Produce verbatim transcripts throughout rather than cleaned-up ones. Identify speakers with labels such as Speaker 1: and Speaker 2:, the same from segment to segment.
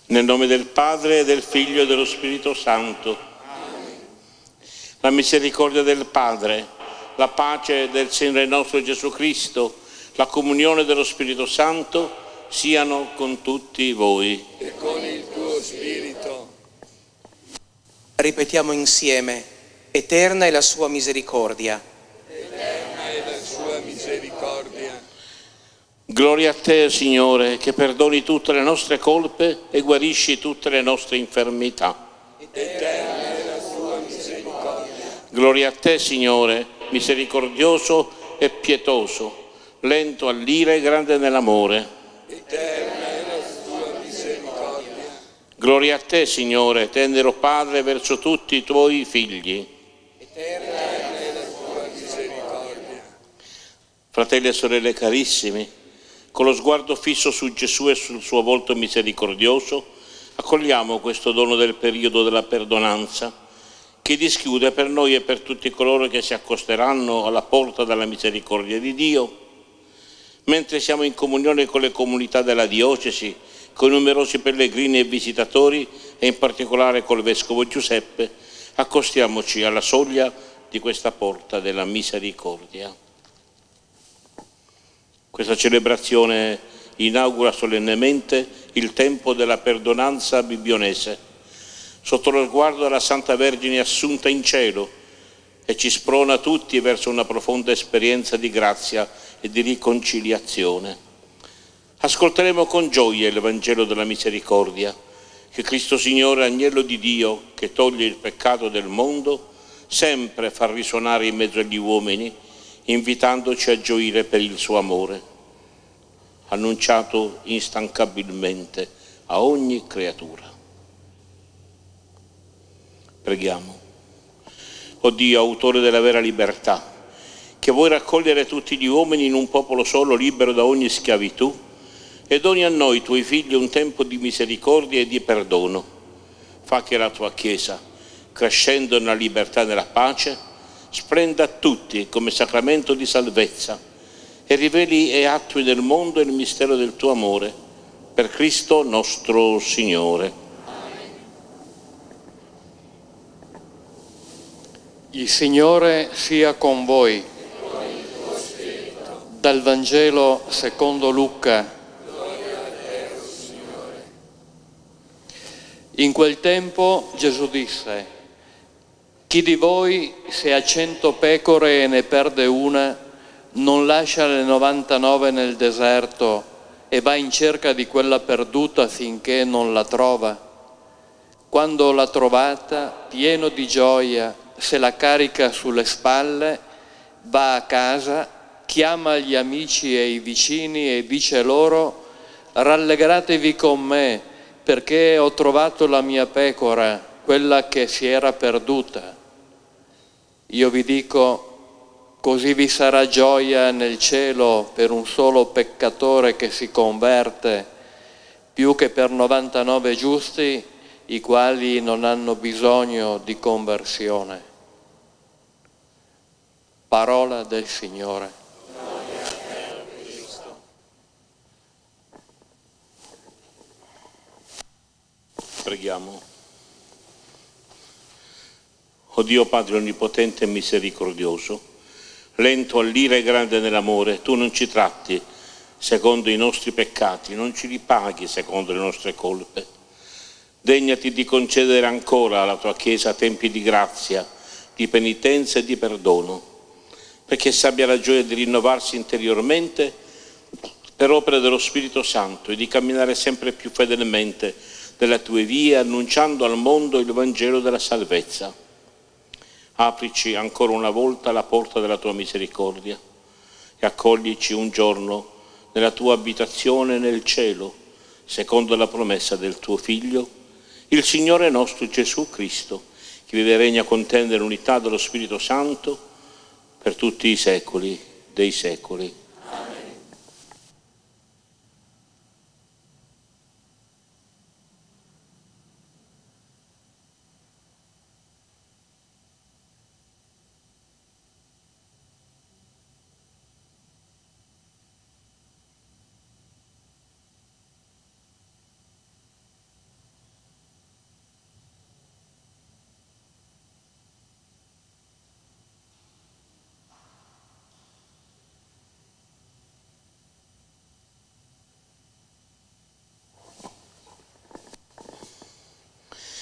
Speaker 1: Nel nome del Padre, del Figlio e dello Spirito Santo. Amen. La misericordia del Padre, la pace del Signore nostro Gesù Cristo, la comunione dello Spirito Santo siano con tutti voi.
Speaker 2: E con il tuo Spirito.
Speaker 3: Ripetiamo insieme: eterna è la sua misericordia.
Speaker 2: Eterna è la sua misericordia.
Speaker 1: Gloria a te, Signore, che perdoni tutte le nostre colpe e guarisci tutte le nostre infermità.
Speaker 2: Eterna è la sua misericordia.
Speaker 1: Gloria a te, Signore, misericordioso e pietoso, lento all'ira e grande nell'amore.
Speaker 2: Eterna è la sua misericordia.
Speaker 1: Gloria a te, Signore, tenero Padre verso tutti i tuoi figli.
Speaker 2: Eterna è la sua misericordia.
Speaker 1: Fratelli e sorelle carissimi, con lo sguardo fisso su Gesù e sul suo volto misericordioso, accogliamo questo dono del periodo della perdonanza, che dischiude per noi e per tutti coloro che si accosteranno alla porta della misericordia di Dio. Mentre siamo in comunione con le comunità della diocesi, con numerosi pellegrini e visitatori, e in particolare col Vescovo Giuseppe, accostiamoci alla soglia di questa porta della misericordia. Questa celebrazione inaugura solennemente il tempo della perdonanza bibbionese, sotto lo sguardo della Santa Vergine assunta in cielo, e ci sprona tutti verso una profonda esperienza di grazia e di riconciliazione. Ascolteremo con gioia il Vangelo della misericordia, che Cristo Signore, Agnello di Dio, che toglie il peccato del mondo, sempre fa risuonare in mezzo agli uomini, invitandoci a gioire per il suo amore, annunciato instancabilmente a ogni creatura. Preghiamo. O Dio, autore della vera libertà, che vuoi raccogliere tutti gli uomini in un popolo solo, libero da ogni schiavitù, e doni a noi, tuoi figli, un tempo di misericordia e di perdono. Fa che la tua Chiesa, crescendo nella libertà e nella pace, splenda a tutti come sacramento di salvezza e riveli e attui nel mondo il mistero del tuo amore, per Cristo nostro Signore.
Speaker 2: Amen.
Speaker 4: Il Signore sia con voi.
Speaker 2: E con il tuo Spirito.
Speaker 4: Dal Vangelo secondo Luca.
Speaker 2: Gloria a te, o Signore.
Speaker 4: In quel tempo Gesù disse: chi di voi, se ha cento pecore e ne perde una, non lascia le novantanove nel deserto e va in cerca di quella perduta finché non la trova? Quando l'ha trovata, pieno di gioia, se la carica sulle spalle, va a casa, chiama gli amici e i vicini e dice loro: rallegratevi con me, perché ho trovato la mia pecora, quella che si era perduta. Io vi dico, così vi sarà gioia nel cielo per un solo peccatore che si converte, più che per novantanove giusti, i quali non hanno bisogno di conversione. Parola del Signore.
Speaker 2: Gloria a te, Cristo.
Speaker 1: Preghiamo. O Dio Padre onnipotente e misericordioso, lento all'ira e grande nell'amore, tu non ci tratti secondo i nostri peccati, non ci ripaghi secondo le nostre colpe. Degnati di concedere ancora alla tua Chiesa tempi di grazia, di penitenza e di perdono, perché essa abbia la gioia di rinnovarsi interiormente per opera dello Spirito Santo e di camminare sempre più fedelmente nelle tue vie, annunciando al mondo il Vangelo della salvezza. Aprici ancora una volta la porta della tua misericordia e accoglici un giorno nella tua abitazione nel cielo, secondo la promessa del tuo Figlio, il Signore nostro Gesù Cristo, che vive e regna con te nell'unità dello Spirito Santo per tutti i secoli dei secoli.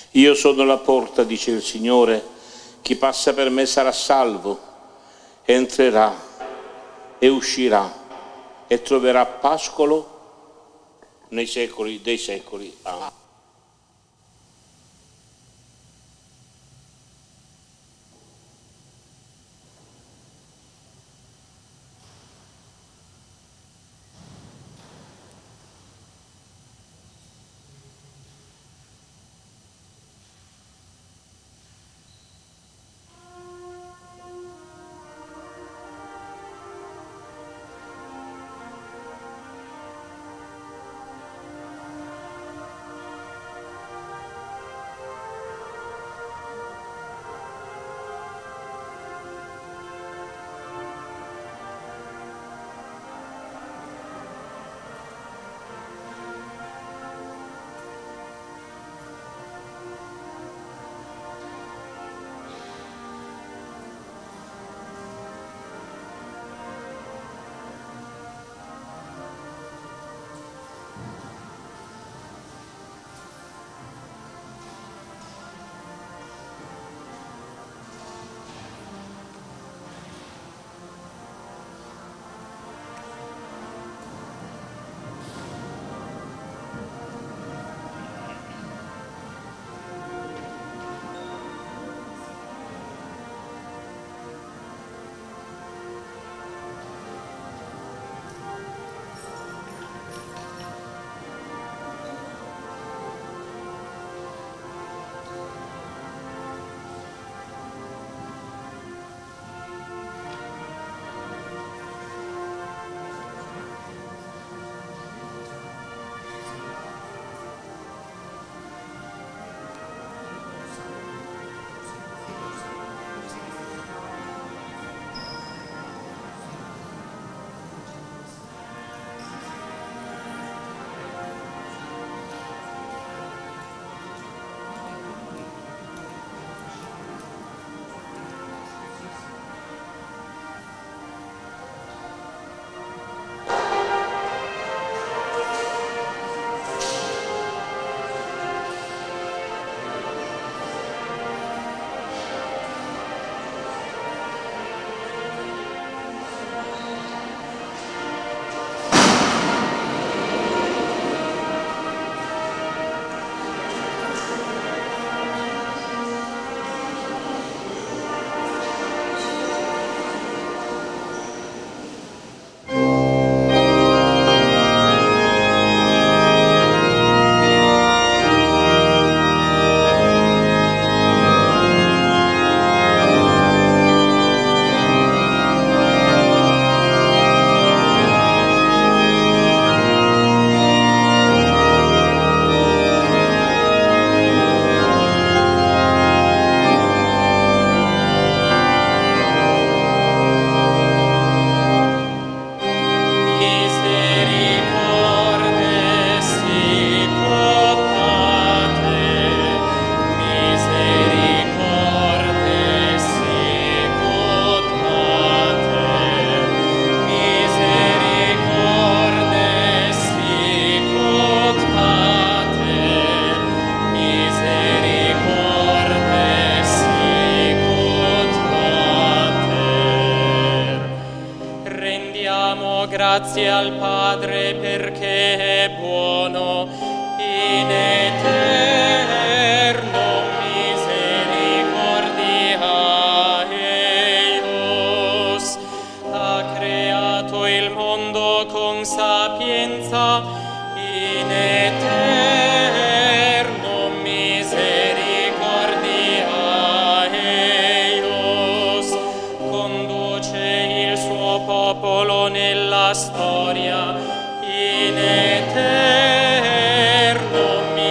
Speaker 1: Io sono la porta, dice il Signore, chi passa per me sarà salvo, entrerà e uscirà e troverà pascolo nei secoli dei secoli. Amen.
Speaker 5: Grazie al Padre perché è buono, in eterno misericordia eius. Ha creato il mondo con sapienza, in eterno misericordia eius. Conduce il suo popolo nella storia, in eterno misericordia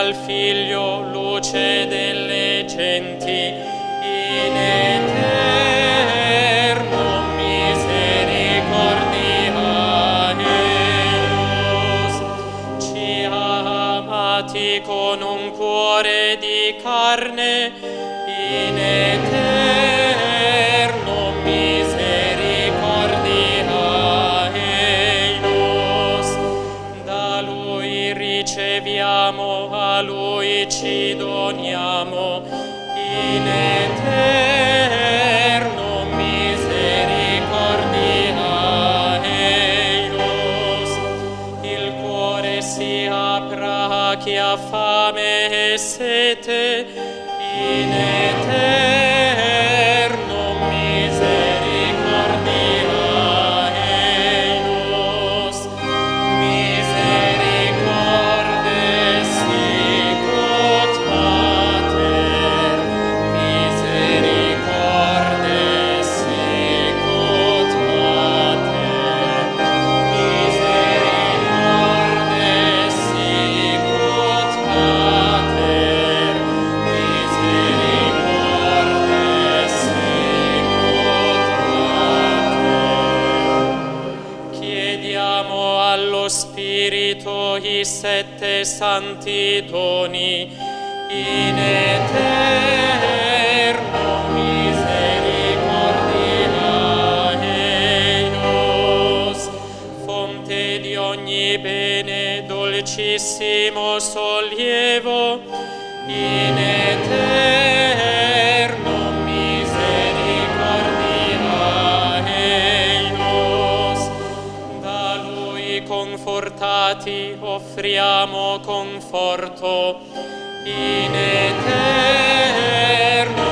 Speaker 5: al Figlio, luce delle genti, in eterno misericordia eius. Ci ha amati con un cuore di carne, in eterno misericordia eius. Da Lui riceviamo, a Lui ci doniamo, in eterno misericordia eius. Il cuore si apra a chi ha fame e sete, in eterno misericordia eius. Misericordes sicut Pater, misericordes sicut Pater, misericordes sicut Pater, misericordes sicut Pater. Chiediamo allo Spirito i sette santi doni, in eterno misericordia eius. Fonte di ogni bene, dolcissimo sollievo, in eterno misericordia eius. Da Lui confortati offriamo conforto, in eterno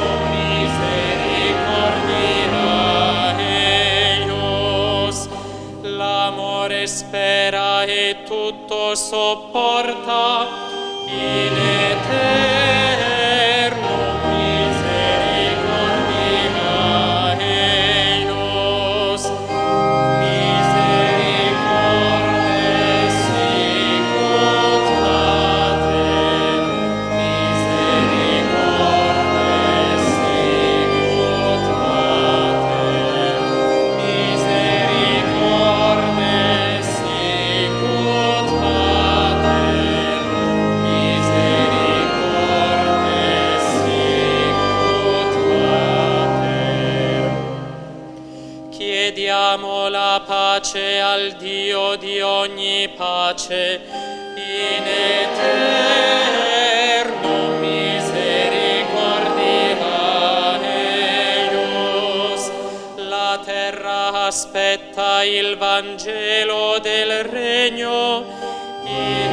Speaker 5: misericordia eius. L'amore spera e tutto sopporta, in eterno misericordia eius. Misericordes sicut Pater, misericordes sicut Pater, misericordes sicut Pater, misericordes sicut Pater. Chiediamo la pace al Dio di ogni pace, in eterno misericordia eius. La terra aspetta il Vangelo del Regno, in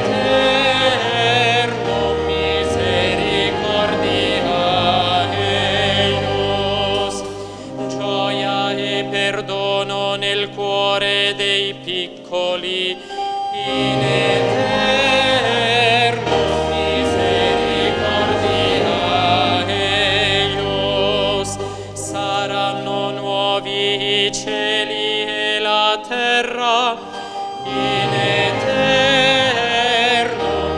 Speaker 5: eterno misericordia eius. Gioia e perdono nel cuore dei piccoli, in eterno misericordia eius. Saranno nuovi i cieli e la terra, in eterno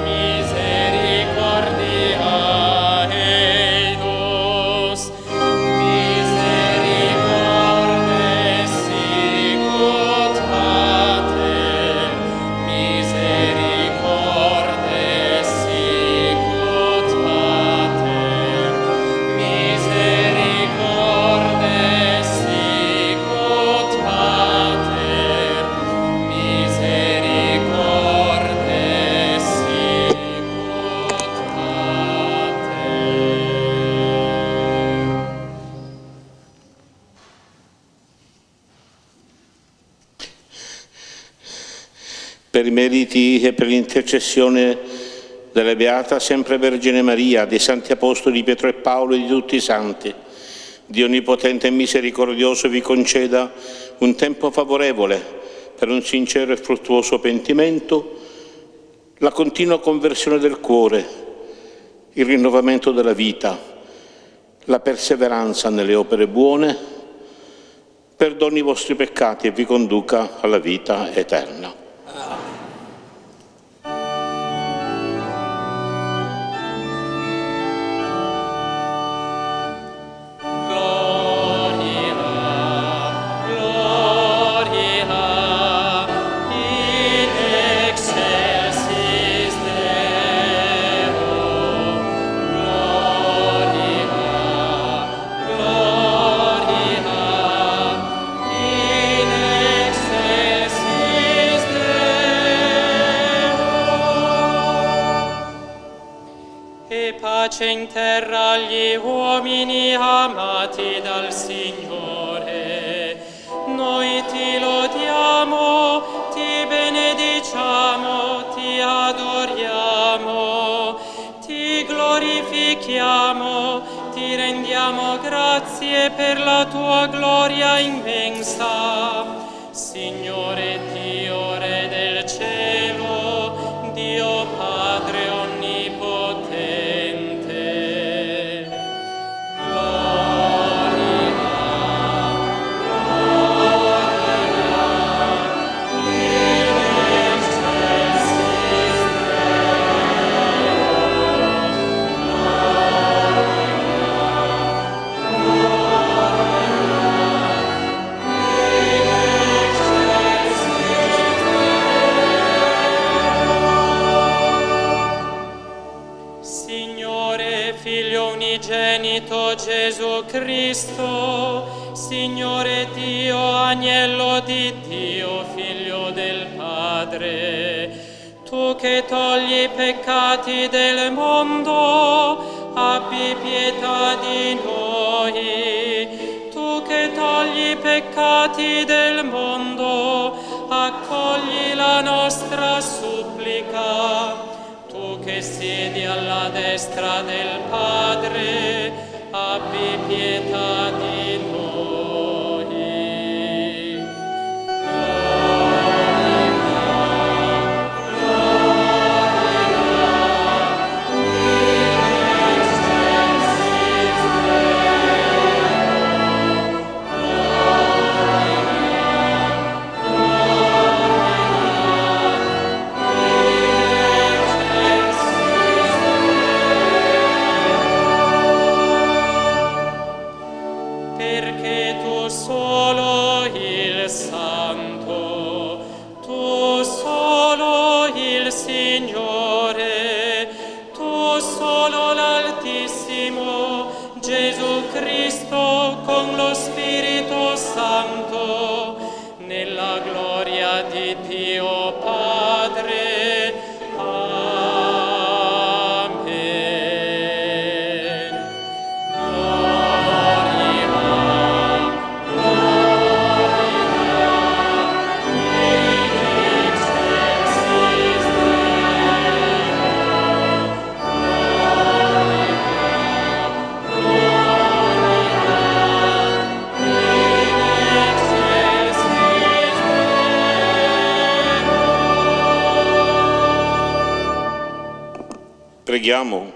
Speaker 5: misericordia eius. Misericordes sicut Pater, misericordes sicut Pater, misericordes sicut Pater, misericordes sicut Pater.
Speaker 1: Per i meriti e per l'intercessione della Beata Sempre Vergine Maria, dei Santi Apostoli Pietro e Paolo e di tutti i Santi, Dio Onnipotente e Misericordioso vi conceda un tempo favorevole per un sincero e fruttuoso pentimento, la continua conversione del cuore, il rinnovamento della vita, la perseveranza nelle opere buone, perdoni i vostri peccati e vi conduca alla vita eterna.
Speaker 5: pace in terra agli uomini amati dal Signore. Noi ti lodiamo, ti benediciamo, ti adoriamo, ti glorifichiamo, ti rendiamo grazie per la tua gloria immensa. Signore Dio, Re del cielo, Dio Padre onnipotente, gloria, gloria, in excelsis unigenito Gesù Cristo, Signore Dio, Agnello di Dio, Figlio del Padre, tu che togli i peccati del mondo, abbi pietà di noi. Tu che togli i peccati del mondo, accogli la nostra supplica. Tu che siedi alla destra del Padre, abbi pietà di noi. Solo il Santo, tu solo il Signore, tu solo l'Altissimo, Gesù Cristo con lo Spirito Santo, nella gloria di Dio Padre.
Speaker 1: Preghiamo.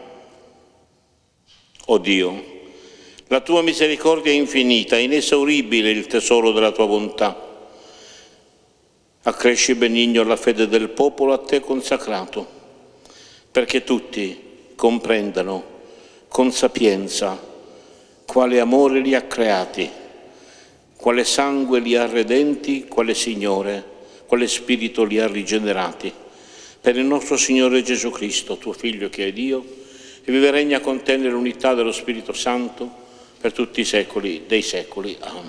Speaker 1: O Dio, la tua misericordia è infinita, inesauribile il tesoro della tua bontà. Accresci benigno la fede del popolo a te consacrato, perché tutti comprendano con sapienza quale amore li ha creati, quale sangue li ha redenti, quale Signore, quale Spirito li ha rigenerati. Per il nostro Signore Gesù Cristo, tuo Figlio che è Dio, e vive e regna con te nell'unità dello Spirito Santo per tutti i secoli dei secoli. Amen.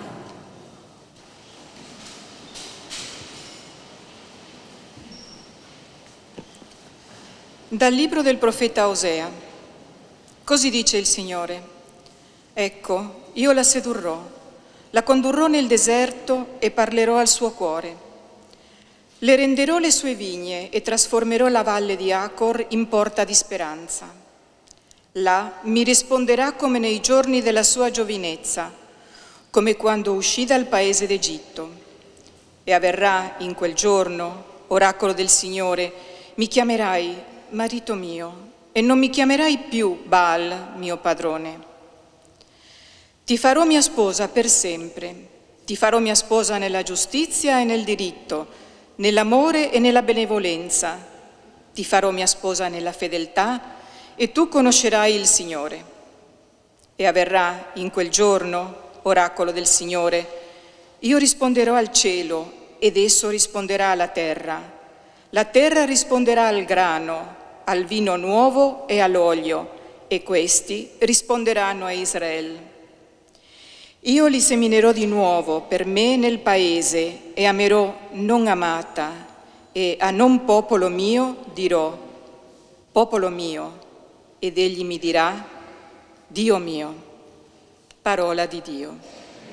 Speaker 6: Dal libro del profeta Osea. Così dice il Signore: ecco, io la sedurrò, la condurrò nel deserto e parlerò al suo cuore. Le renderò le sue vigne e trasformerò la valle di Acor in porta di speranza. Là mi risponderà come nei giorni della sua giovinezza, come quando uscì dal paese d'Egitto. E avverrà in quel giorno, oracolo del Signore, mi chiamerai marito mio e non mi chiamerai più Baal, mio padrone. Ti farò mia sposa per sempre, ti farò mia sposa nella giustizia e nel diritto, nell'amore e nella benevolenza. Ti farò mia sposa nella fedeltà e tu conoscerai il Signore. E avverrà in quel giorno, oracolo del Signore, io risponderò al cielo ed esso risponderà alla terra. La terra risponderà al grano, al vino nuovo e all'olio, e questi risponderanno a Israele. Io li seminerò di nuovo per me nel paese e amerò non amata, e a non popolo mio dirò, popolo mio. ed egli mi dirà: Dio mio. Parola di Dio.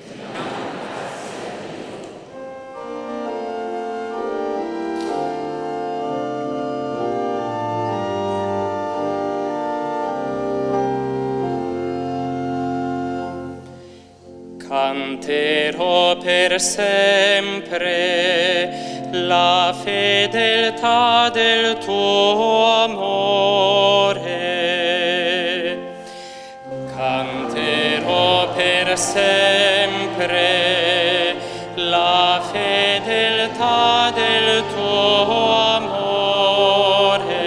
Speaker 5: Canterò per sempre la fedeltà del tuo amore. Canterò per sempre la fedeltà del tuo amore.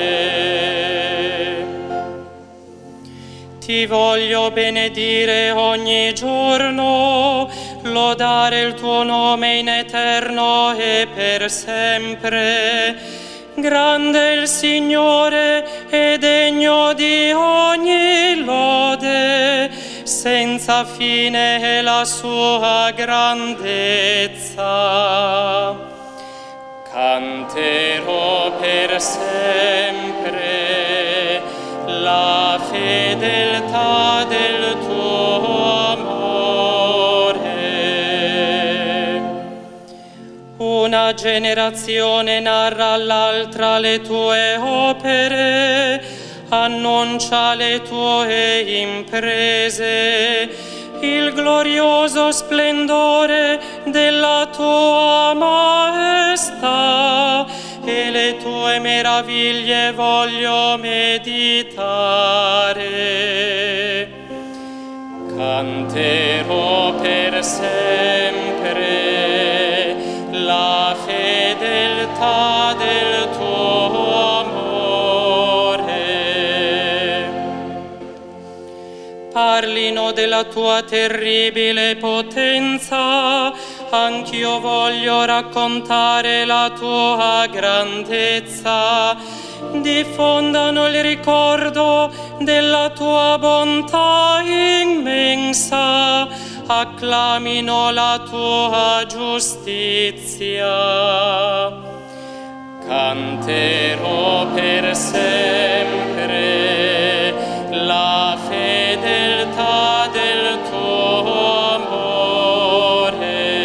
Speaker 5: Ti voglio benedire ogni giorno, lodare il tuo nome in eterno e per sempre. Grande il Signore e degno di ogni lode, senza fine è la sua grandezza. Canterò per sempre la fedeltà del tuo amore. Una generazione narra all'altra le tue opere, annuncia le tue imprese, il glorioso splendore della tua maestà, e le tue meraviglie voglio meditare. Canterò per sempre la fedeltà del tuo amore. Parlino della tua terribile potenza, anch'io voglio raccontare la tua grandezza. Diffondano il ricordo della tua bontà immensa, acclamino la tua giustizia. Canterò per sempre la fedeltà del tuo amore.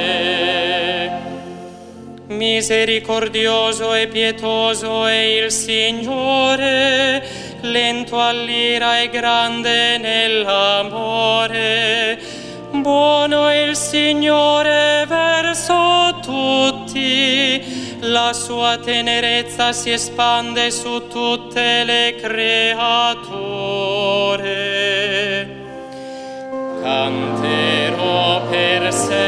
Speaker 5: Misericordioso e pietoso è il Signore, lento all'ira e grande nell'amore. Buono è il Signore verso tutti, la sua tenerezza si espande su tutte le creature. Canterò per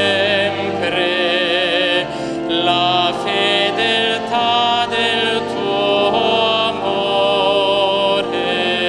Speaker 5: sempre la fedeltà del tuo amore.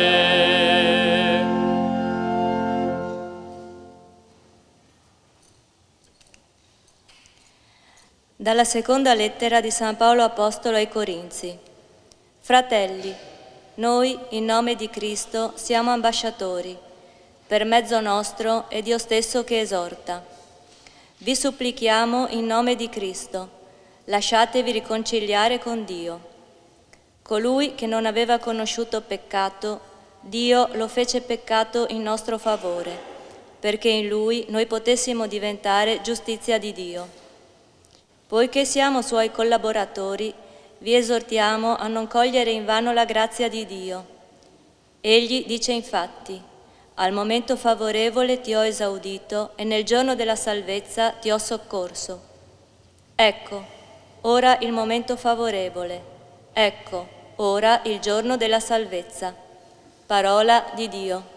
Speaker 7: Dalla seconda lettera di San Paolo Apostolo ai Corinzi. Fratelli, noi in nome di Cristo siamo ambasciatori. Per mezzo nostro è Dio stesso che esorta. Vi supplichiamo in nome di Cristo, lasciatevi riconciliare con Dio. Colui che non aveva conosciuto peccato, Dio lo fece peccato in nostro favore, perché in Lui noi potessimo diventare giustizia di Dio. Poiché siamo Suoi collaboratori, vi esortiamo a non cogliere invano la grazia di Dio. Egli dice infatti: al momento favorevole ti ho esaudito e nel giorno della salvezza ti ho soccorso. Ecco, ora il momento favorevole. Ecco, ora il giorno della salvezza. Parola di Dio.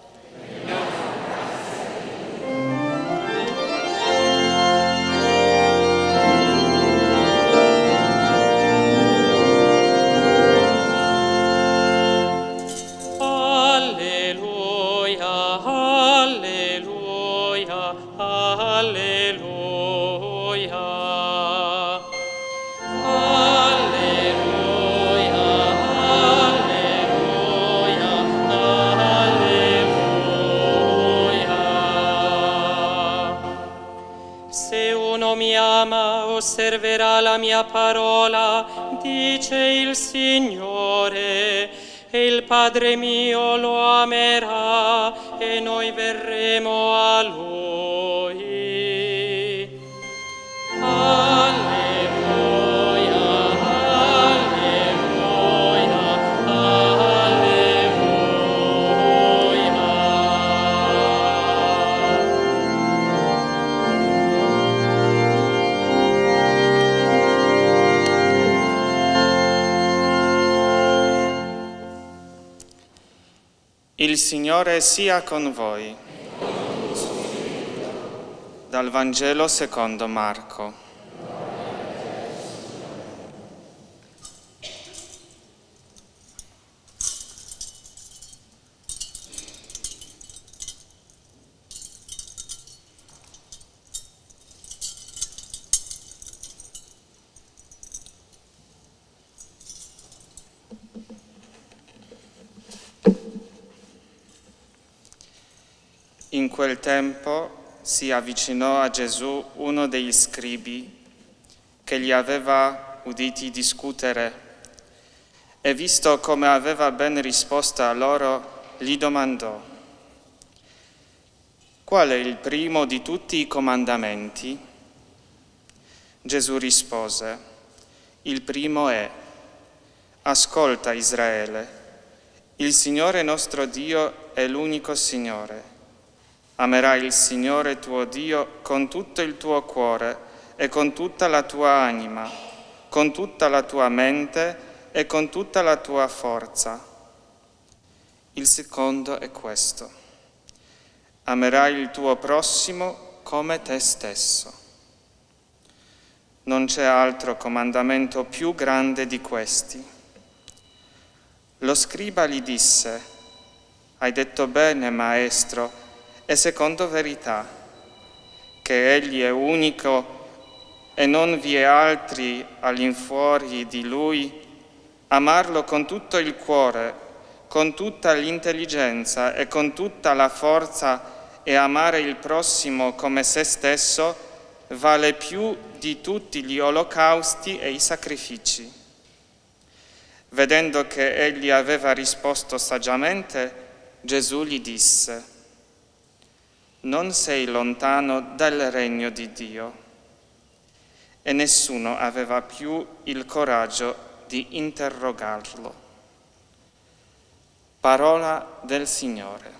Speaker 5: Osserverà la mia parola, dice il Signore, e il Padre mio lo amerà e noi verremo a Lui. Alleluia, alleluia, alleluia.
Speaker 8: Il Signore sia con voi. Dal Vangelo secondo Marco. In quel tempo si avvicinò a Gesù uno degli scribi che li aveva uditi discutere e visto come aveva ben risposto a loro, gli domandò: qual è il primo di tutti i comandamenti? Gesù rispose: il primo è: ascolta Israele, il Signore nostro Dio è l'unico Signore. Amerai il Signore tuo Dio con tutto il tuo cuore e con tutta la tua anima, con tutta la tua mente e con tutta la tua forza. Il secondo è questo: amerai il tuo prossimo come te stesso. Non c'è altro comandamento più grande di questi. Lo scriba gli disse: hai detto bene, maestro, e secondo verità, che Egli è unico e non vi è altri all'infuori di Lui, amarlo con tutto il cuore, con tutta l'intelligenza e con tutta la forza e amare il prossimo come se stesso vale più di tutti gli olocausti e i sacrifici. Vedendo che egli aveva risposto saggiamente, Gesù gli disse: non sei lontano dal regno di Dio. E nessuno aveva più il coraggio di interrogarlo. Parola del Signore.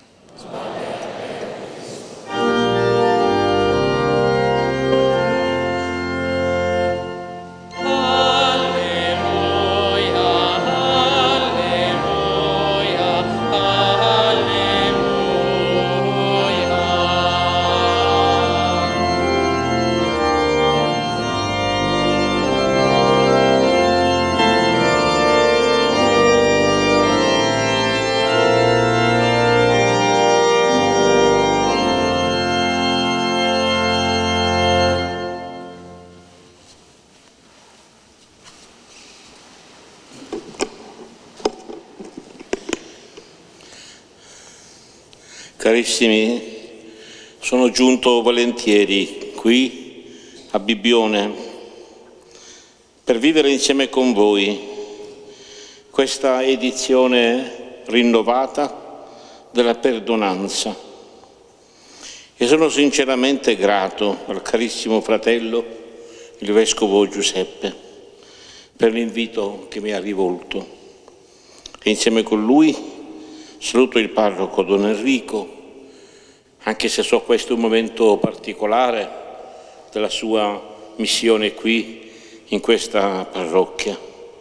Speaker 1: Carissimi, sono giunto volentieri qui a Bibbione per vivere insieme con voi questa edizione rinnovata della perdonanza e sono sinceramente grato al carissimo fratello, il Vescovo Giuseppe, per l'invito che mi ha rivolto e insieme con lui saluto il parroco Don Enrico, anche se so questo è un momento particolare della sua missione qui in questa parrocchia,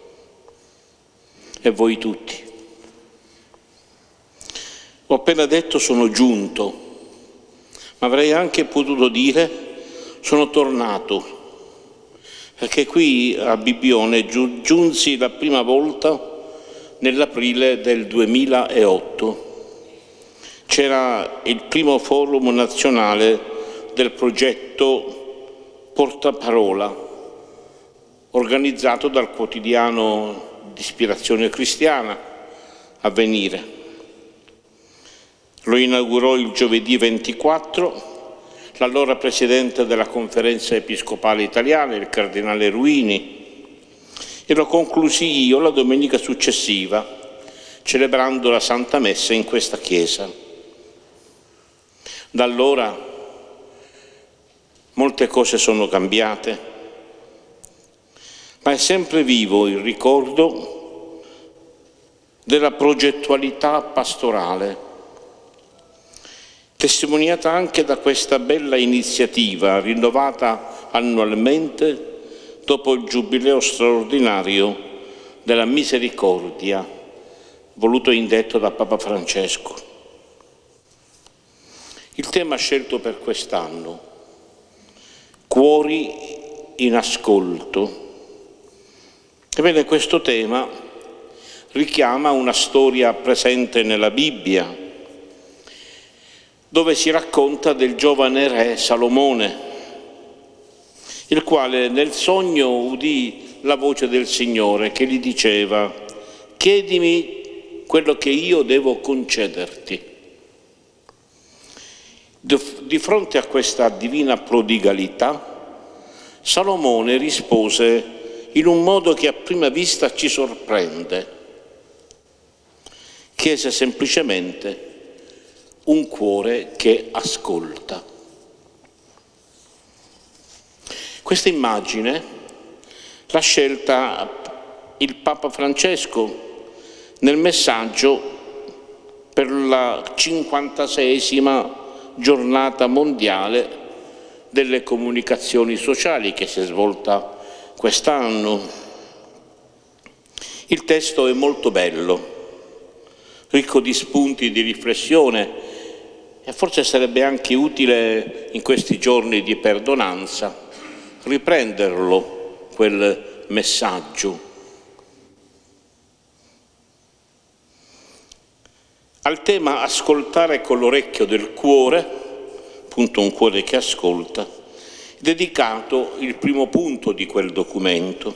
Speaker 1: e voi tutti. Ho appena detto sono giunto, ma avrei anche potuto dire sono tornato, perché qui a Bibbione giunsi la prima volta nell'aprile del duemilaotto. C'era il primo forum nazionale del progetto Portaparola, organizzato dal quotidiano di ispirazione cristiana Avvenire. Lo inaugurò il giovedì ventiquattro l'allora presidente della Conferenza Episcopale Italiana, il cardinale Ruini, e lo conclusi io la domenica successiva, celebrando la Santa Messa in questa chiesa. Da allora molte cose sono cambiate, ma è sempre vivo il ricordo della progettualità pastorale, testimoniata anche da questa bella iniziativa rinnovata annualmente dopo il Giubileo straordinario della Misericordia, voluto e indetto da Papa Francesco. Il tema scelto per quest'anno, cuori in ascolto. Ebbene, questo tema richiama una storia presente nella Bibbia, dove si racconta del giovane re Salomone, il quale nel sogno udì la voce del Signore che gli diceva: chiedimi quello che io devo concederti. Di fronte a questa divina prodigalità, Salomone rispose in un modo che a prima vista ci sorprende. Chiese semplicemente un cuore che ascolta. Questa immagine l'ha scelta il Papa Francesco nel messaggio per la cinquantaseiesima giornata mondiale delle comunicazioni sociali che si è svolta quest'anno. Il testo è molto bello, ricco di spunti di riflessione e forse sarebbe anche utile in questi giorni di perdonanza riprenderlo, quel messaggio. Al tema ascoltare con l'orecchio del cuore, appunto un cuore che ascolta, dedicato il primo punto di quel documento.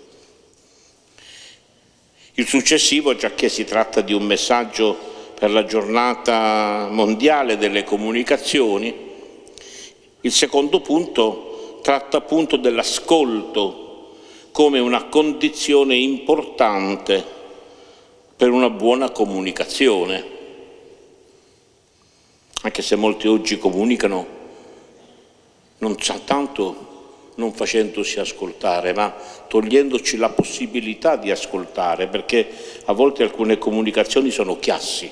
Speaker 1: Il successivo, giacché si tratta di un messaggio per la giornata mondiale delle comunicazioni, il secondo punto tratta appunto dell'ascolto come una condizione importante per una buona comunicazione. Anche se molti oggi comunicano non tanto non facendosi ascoltare, ma togliendoci la possibilità di ascoltare, perché a volte alcune comunicazioni sono chiassi.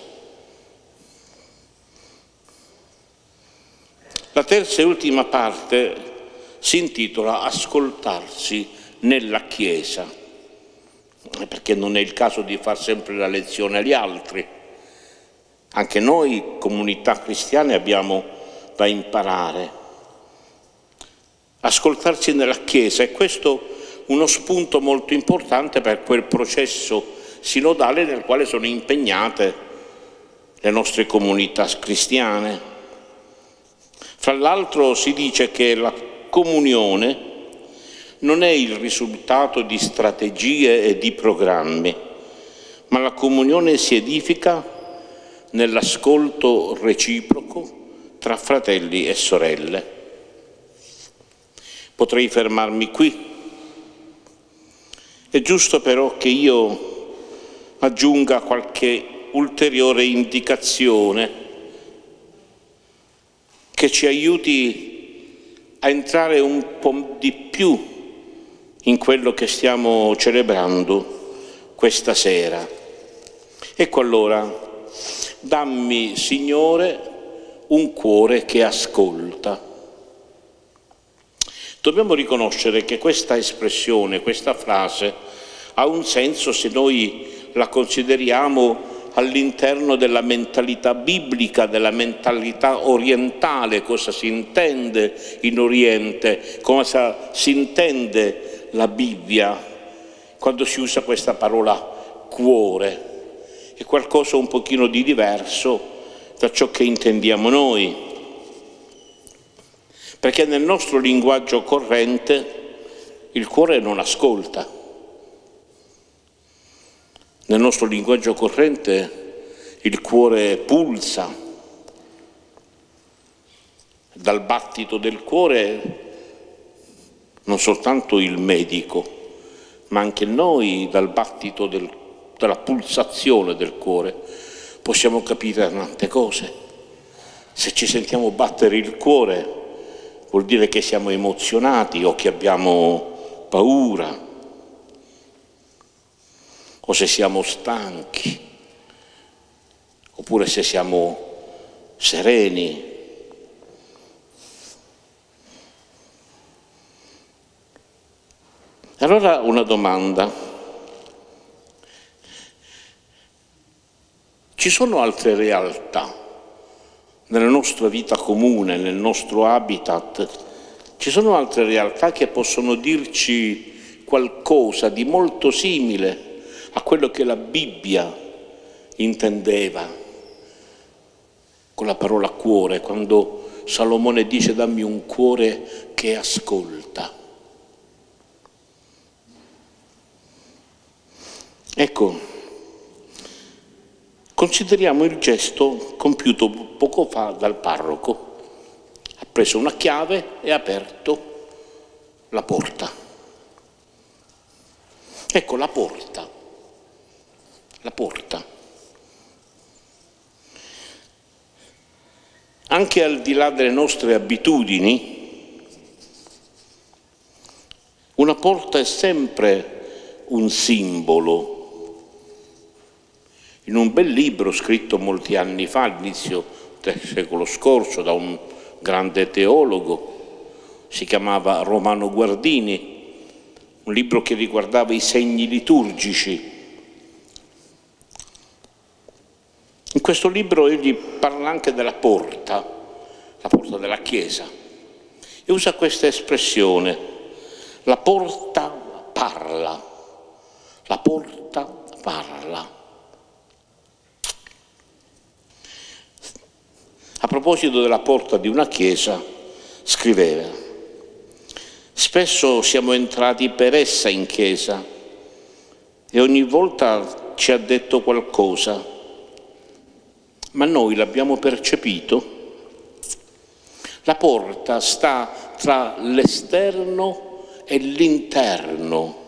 Speaker 1: La terza e ultima parte si intitola Ascoltarsi nella Chiesa, perché non è il caso di far sempre la lezione agli altri. Anche noi, comunità cristiane, abbiamo da imparare. Ascoltarsi nella Chiesa, e questo uno spunto molto importante per quel processo sinodale nel quale sono impegnate le nostre comunità cristiane. Fra l'altro si dice che la comunione non è il risultato di strategie e di programmi, ma la comunione si edifica nell'ascolto reciproco tra fratelli e sorelle. Potrei fermarmi qui. È giusto però che io aggiunga qualche ulteriore indicazione che ci aiuti a entrare un po' di più in quello che stiamo celebrando questa sera. Ecco allora, dammi, Signore, un cuore che ascolta. Dobbiamo riconoscere che questa espressione, questa frase, ha un senso se noi la consideriamo all'interno della mentalità biblica, della mentalità orientale, cosa si intende in Oriente, cosa si intende la Bibbia quando si usa questa parola cuore. È qualcosa un pochino di diverso da ciò che intendiamo noi, perché nel nostro linguaggio corrente il cuore non ascolta. Nel nostro linguaggio corrente il cuore pulsa. Dal battito del cuore non soltanto il medico, ma anche noi dal battito del dalla pulsazione del cuore, possiamo capire tante cose. Se ci sentiamo battere il cuore, vuol dire che siamo emozionati o che abbiamo paura, o se siamo stanchi, oppure se siamo sereni. Allora una domanda: ci sono altre realtà nella nostra vita comune, nel nostro habitat? Ci sono altre realtà che possono dirci qualcosa di molto simile a quello che la Bibbia intendeva con la parola cuore, quando Salomone dice dammi un cuore che ascolta. Ecco, consideriamo il gesto compiuto poco fa dal parroco. Ha preso una chiave e ha aperto la porta. Ecco, la porta. La porta. Anche al di là delle nostre abitudini, una porta è sempre un simbolo. In un bel libro scritto molti anni fa, all'inizio del secolo scorso, da un grande teologo, si chiamava Romano Guardini, un libro che riguardava i segni liturgici. In questo libro egli parla anche della porta, la porta della Chiesa, e usa questa espressione: la porta parla, la porta parla. A proposito della porta di una chiesa, scriveva: spesso siamo entrati per essa in chiesa e ogni volta ci ha detto qualcosa, ma noi l'abbiamo percepito? La porta sta tra l'esterno e l'interno.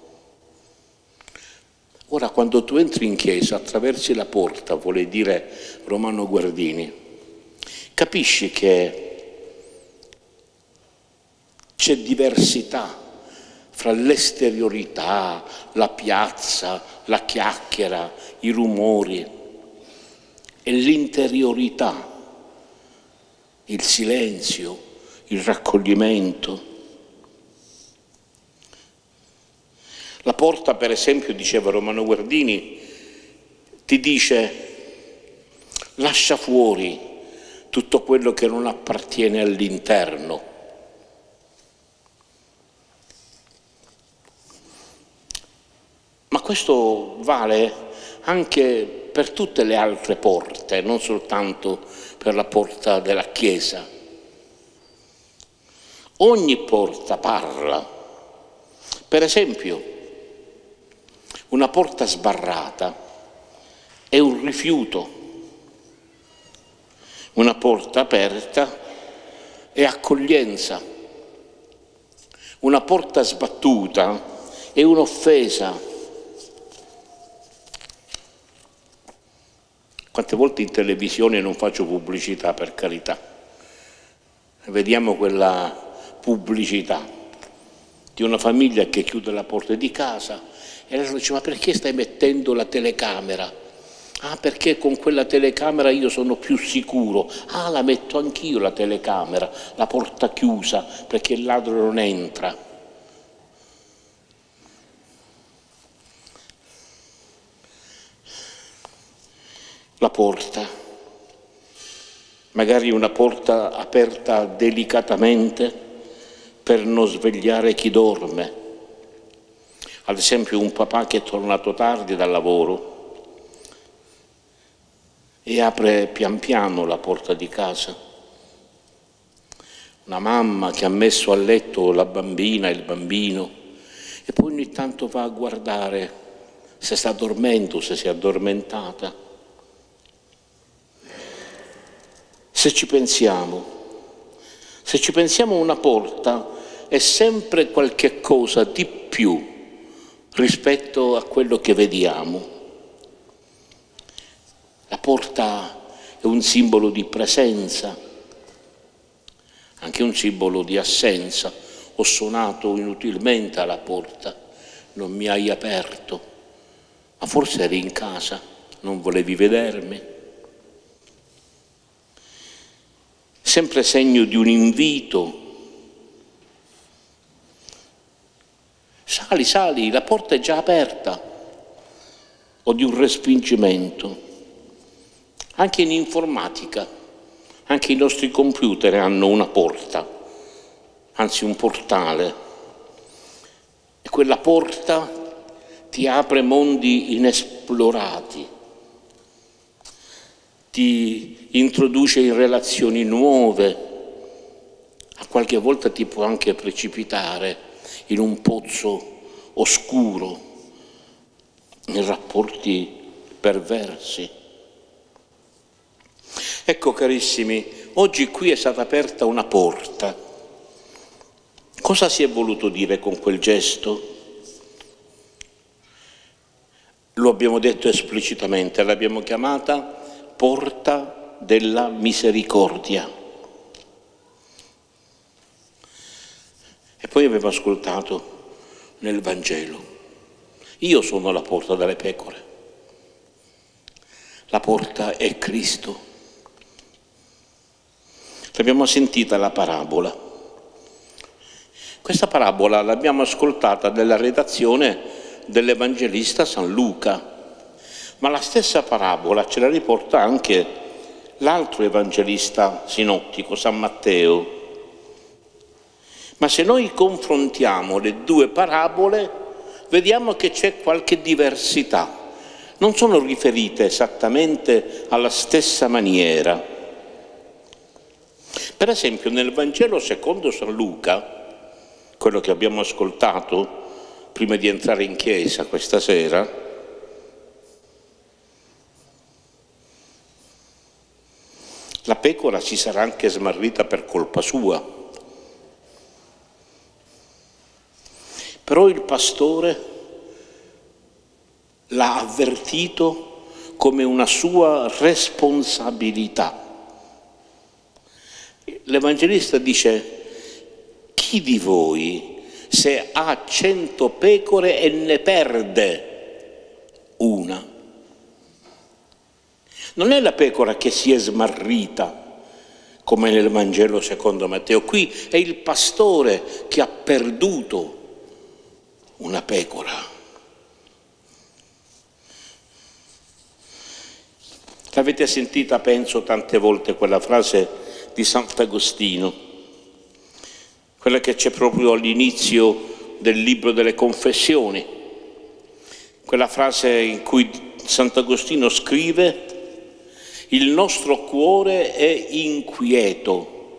Speaker 1: Ora, quando tu entri in chiesa, attraversi la porta, vuole dire Romano Guardini, capisci che c'è diversità fra l'esteriorità, la piazza, la chiacchiera, i rumori e l'interiorità, il silenzio, il raccoglimento. La porta, per esempio, diceva Romano Guardini, ti dice: lascia fuori tutto quello che non appartiene all'interno. Ma questo vale anche per tutte le altre porte, non soltanto per la porta della Chiesa. Ogni porta parla. Per esempio, una porta sbarrata è un rifiuto. Una porta aperta è accoglienza. Una porta sbattuta è un'offesa. Quante volte in televisione, non faccio pubblicità per carità, vediamo quella pubblicità di una famiglia che chiude la porta di casa e lei dice: ma perché stai mettendo la telecamera? Ah, perché con quella telecamera io sono più sicuro. Ah, la metto anch'io la telecamera, la porta chiusa, perché il ladro non entra. La porta, magari una porta aperta delicatamente per non svegliare chi dorme. Ad esempio un papà che è tornato tardi dal lavoro e apre pian piano la porta di casa. Una mamma che ha messo a letto la bambina e il bambino e poi ogni tanto va a guardare se sta dormendo, se si è addormentata. Se ci pensiamo, se ci pensiamo, una porta è sempre qualche cosa di più rispetto a quello che vediamo. porta è un simbolo di presenza, anche un simbolo di assenza. Ho suonato inutilmente alla porta, non mi hai aperto, ma forse eri in casa, non volevi vedermi. Sempre segno di un invito. Sali, sali, la porta è già aperta, o di un respingimento. Anche in informatica, anche i nostri computer hanno una porta, anzi un portale, e quella porta ti apre mondi inesplorati, ti introduce in relazioni nuove, a qualche volta ti può anche precipitare in un pozzo oscuro, in rapporti perversi. Ecco carissimi, oggi qui è stata aperta una porta. Cosa si è voluto dire con quel gesto? Lo abbiamo detto esplicitamente, l'abbiamo chiamata porta della misericordia. E poi abbiamo ascoltato nel Vangelo: io sono la porta delle pecore. La porta è Cristo. L'abbiamo sentita la parabola. Questa parabola l'abbiamo ascoltata nella redazione dell'Evangelista San Luca, ma la stessa parabola ce la riporta anche l'altro Evangelista sinottico, San Matteo. Ma se noi confrontiamo le due parabole, vediamo che c'è qualche diversità. Non sono riferite esattamente alla stessa maniera. Per esempio, nel Vangelo secondo San Luca, quello che abbiamo ascoltato prima di entrare in chiesa questa sera, la pecora si sarà anche smarrita per colpa sua. Però il pastore l'ha avvertito come una sua responsabilità. L'Evangelista dice: chi di voi, se ha cento pecore e ne perde una? Non è la pecora che si è smarrita, come nel Vangelo secondo Matteo. Qui è il pastore che ha perduto una pecora. L'avete sentita, penso, tante volte quella frase di Sant'Agostino, quella che c'è proprio all'inizio del libro delle Confessioni, quella frase in cui Sant'Agostino scrive: il nostro cuore è inquieto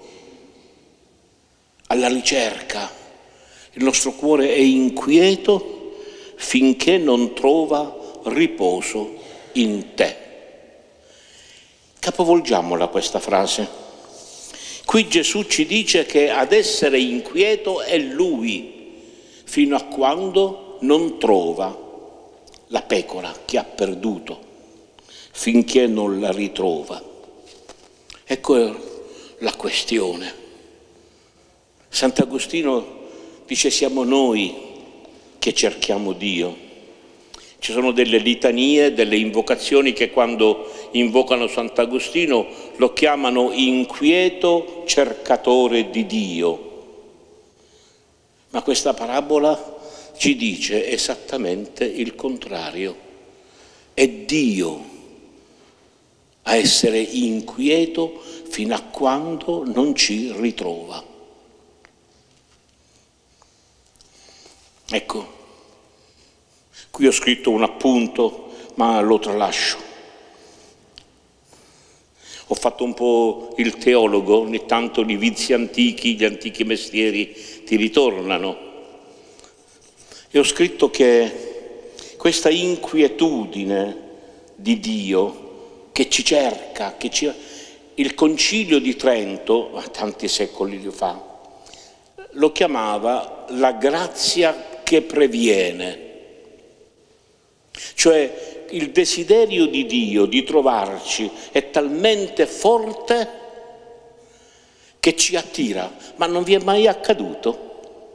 Speaker 1: alla ricerca, il nostro cuore è inquieto finché non trova riposo in te. Capovolgiamola questa frase. Qui Gesù ci dice che ad essere inquieto è Lui, fino a quando non trova la pecora che ha perduto, finché non la ritrova. Ecco la questione. Sant'Agostino dice: siamo noi che cerchiamo Dio. Ci sono delle litanie, delle invocazioni che quando invocano Sant'Agostino lo chiamano inquieto cercatore di Dio. Ma questa parabola ci dice esattamente il contrario. È Dio a essere inquieto fino a quando non ci ritrova. Ecco. Qui ho scritto un appunto, ma lo tralascio. Ho fatto un po' il teologo, ogni tanto i vizi antichi, gli antichi mestieri ti ritornano. E ho scritto che questa inquietudine di Dio che ci cerca, che ci... il Concilio di Trento, tanti secoli fa, lo chiamava la grazia che previene. Cioè il desiderio di Dio di trovarci è talmente forte che ci attira, ma non vi è mai accaduto?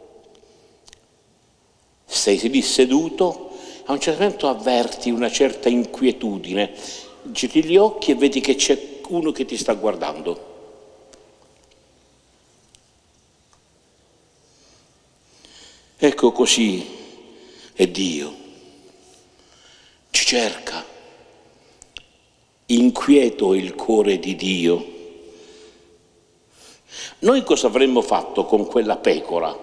Speaker 1: Sei lì seduto, a un certo momento avverti una certa inquietudine, giri gli occhi e vedi che c'è uno che ti sta guardando. Ecco, così è Dio, ci cerca, inquieto il cuore di Dio. Noi cosa avremmo fatto con quella pecora?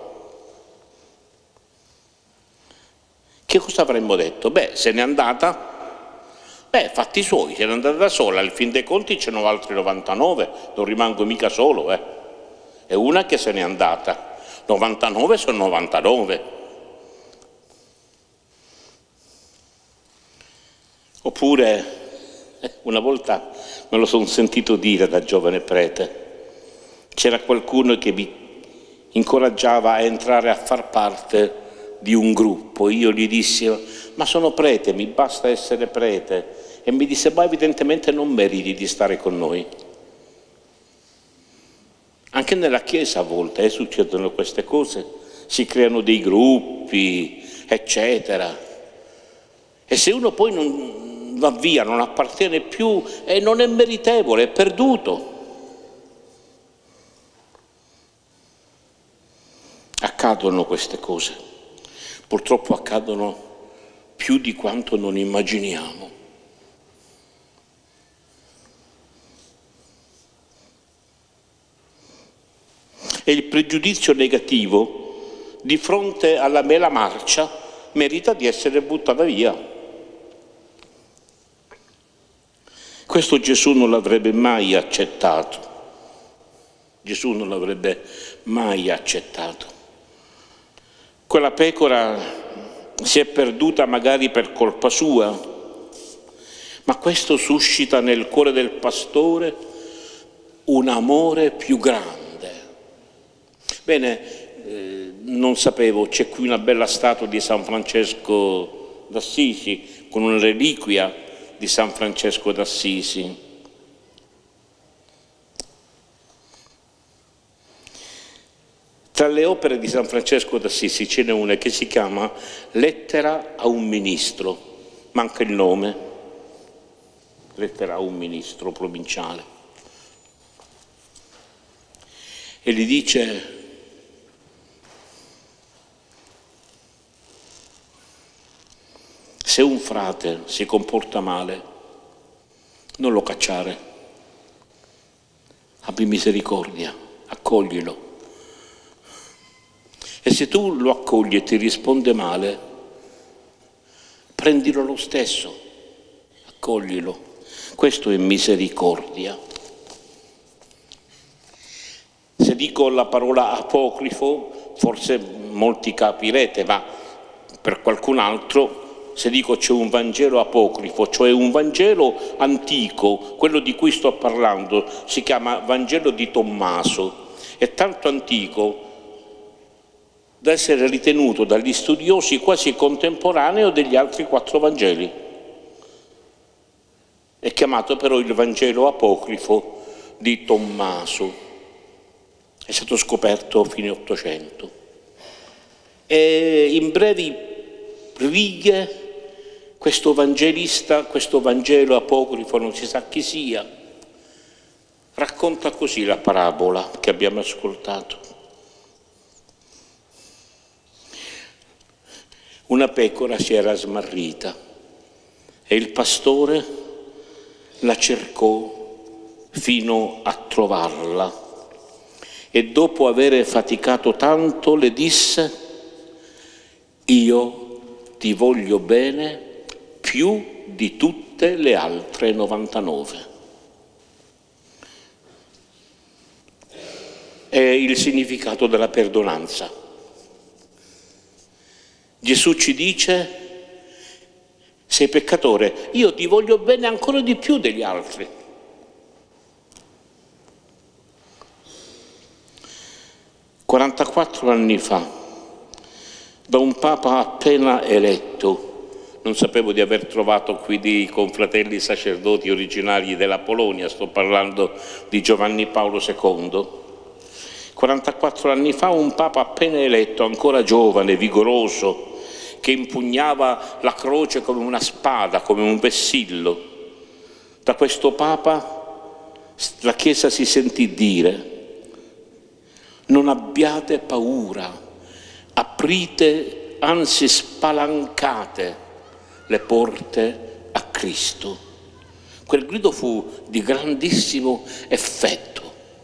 Speaker 1: Che cosa avremmo detto? Beh, se n'è andata, beh, fatti suoi, se n'è andata da sola, al fin dei conti ce ne sono altri novantanove, non rimango mica solo, eh. È una che se n'è andata. novantanove sono novantanove. Oppure, una volta me lo sono sentito dire da giovane prete, c'era qualcuno che mi incoraggiava a entrare a far parte di un gruppo. Io gli dissi, ma sono prete, mi basta essere prete. E mi disse, ma evidentemente non meriti di stare con noi. Anche nella Chiesa a volte eh, succedono queste cose, si creano dei gruppi, eccetera. E se uno poi non va via, non appartiene più, e non è meritevole, è perduto. Accadono queste cose, purtroppo accadono più di quanto non immaginiamo. E il pregiudizio negativo di fronte alla mela marcia merita di essere buttata via. Questo Gesù non l'avrebbe mai accettato. Gesù non l'avrebbe mai accettato. Quella pecora si è perduta magari per colpa sua, ma questo suscita nel cuore del pastore un amore più grande. Bene, eh, non sapevo, c'è qui una bella statua di San Francesco d'Assisi, con una reliquia di San Francesco d'Assisi. Tra le opere di San Francesco d'Assisi ce n'è una che si chiama Lettera a un ministro, manca il nome, lettera a un ministro provinciale. E gli dice: se un frate si comporta male, non lo cacciare, abbi misericordia, accoglilo. E se tu lo accogli e ti risponde male, prendilo lo stesso, accoglilo. Questo è misericordia. Se dico la parola apocrifo, forse molti capirete, ma per qualcun altro, se dico c'è un Vangelo apocrifo, cioè un Vangelo antico, quello di cui sto parlando, si chiama Vangelo di Tommaso, è tanto antico da essere ritenuto dagli studiosi quasi contemporaneo degli altri quattro Vangeli. È chiamato però il Vangelo apocrifo di Tommaso. È stato scoperto a fine Ottocento. E in brevi righe questo evangelista, questo Vangelo apocrifo, non si sa chi sia, racconta così la parabola che abbiamo ascoltato. Una pecora si era smarrita e il pastore la cercò fino a trovarla e dopo aver faticato tanto le disse: io ti voglio bene più di tutte le altre novantanove. È il significato della perdonanza. Gesù ci dice: sei peccatore, io ti voglio bene ancora di più degli altri. quarantaquattro anni fa, da un papa appena eletto, Non sapevo di aver trovato qui dei confratelli sacerdoti originari della Polonia, sto parlando di Giovanni Paolo secondo. quarantaquattro anni fa un Papa appena eletto, ancora giovane, vigoroso, che impugnava la croce come una spada, come un vessillo. Da questo Papa la Chiesa si sentì dire: non abbiate paura, aprite, anzi spalancate le porte a Cristo. Quel grido fu di grandissimo effetto.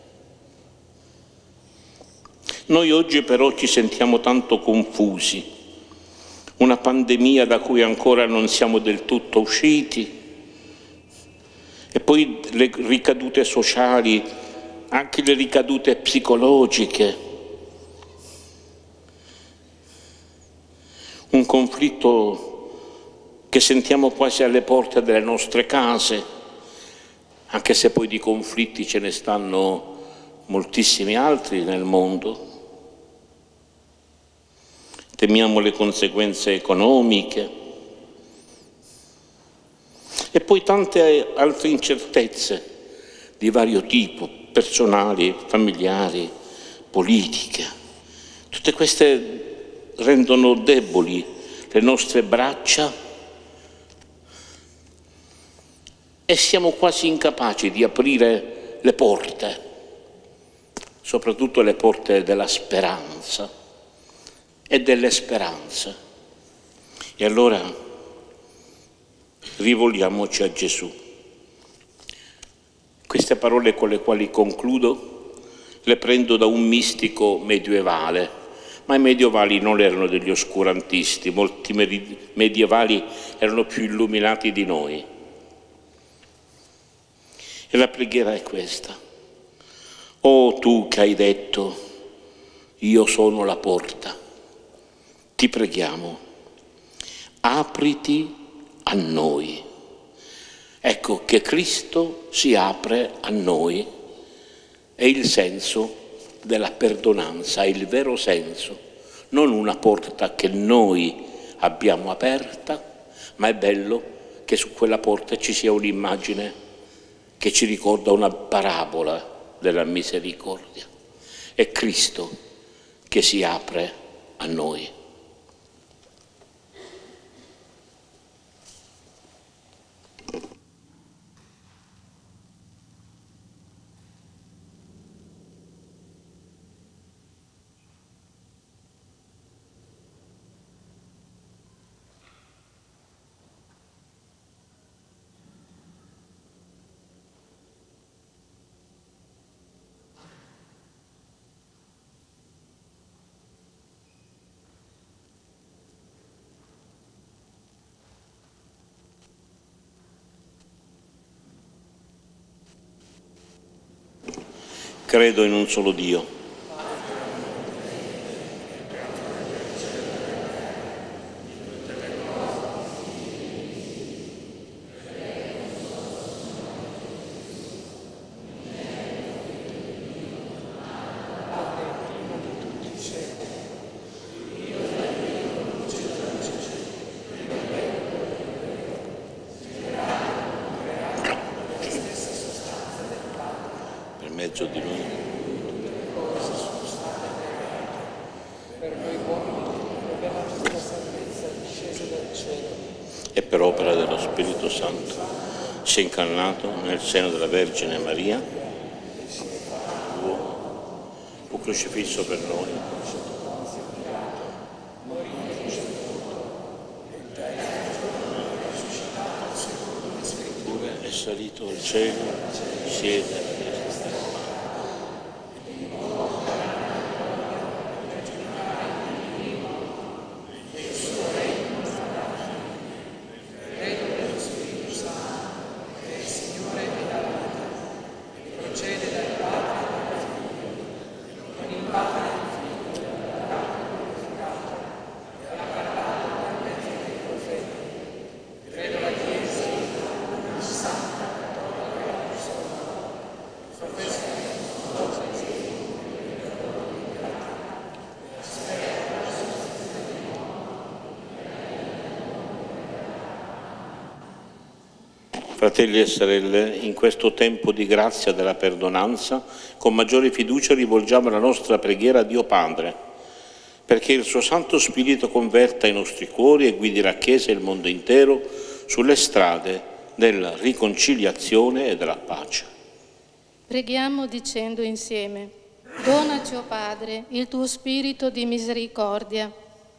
Speaker 1: Noi oggi però ci sentiamo tanto confusi, una pandemia da cui ancora non siamo del tutto usciti, e poi le ricadute sociali, anche le ricadute psicologiche, un conflitto che sentiamo quasi alle porte delle nostre case, anche se poi di conflitti ce ne stanno moltissimi altri nel mondo. Temiamo le conseguenze economiche e poi tante altre incertezze di vario tipo, personali, familiari, politiche. Tutte queste rendono deboli le nostre braccia e siamo quasi incapaci di aprire le porte, soprattutto le porte della speranza e delle speranze. E allora rivolgiamoci a Gesù. Queste parole con le quali concludo le prendo da un mistico medievale, ma i medievali non erano degli oscurantisti, molti medievali erano più illuminati di noi. E la preghiera è questa: o tu che hai detto io sono la porta, ti preghiamo, apriti a noi. Ecco, che Cristo si apre a noi è il senso della perdonanza, è il vero senso, non una porta che noi abbiamo aperta, ma è bello che su quella porta ci sia un'immagine che ci ricorda una parabola della misericordia. È Cristo che si apre a noi. Credo in un solo Dio, per mezzo di noi. E per opera dello Spirito Santo si è incarnato nel seno della Vergine Maria, fu crocifisso per noi, è salito al cielo, siede Fratelli e sorelle, in questo tempo di grazia della perdonanza, con maggiore fiducia rivolgiamo la nostra preghiera a Dio Padre, perché il suo Santo Spirito converta i nostri cuori e guidi la Chiesa e il mondo intero sulle strade della riconciliazione e della pace.
Speaker 9: Preghiamo dicendo insieme: donaci, o Padre, il tuo spirito di misericordia.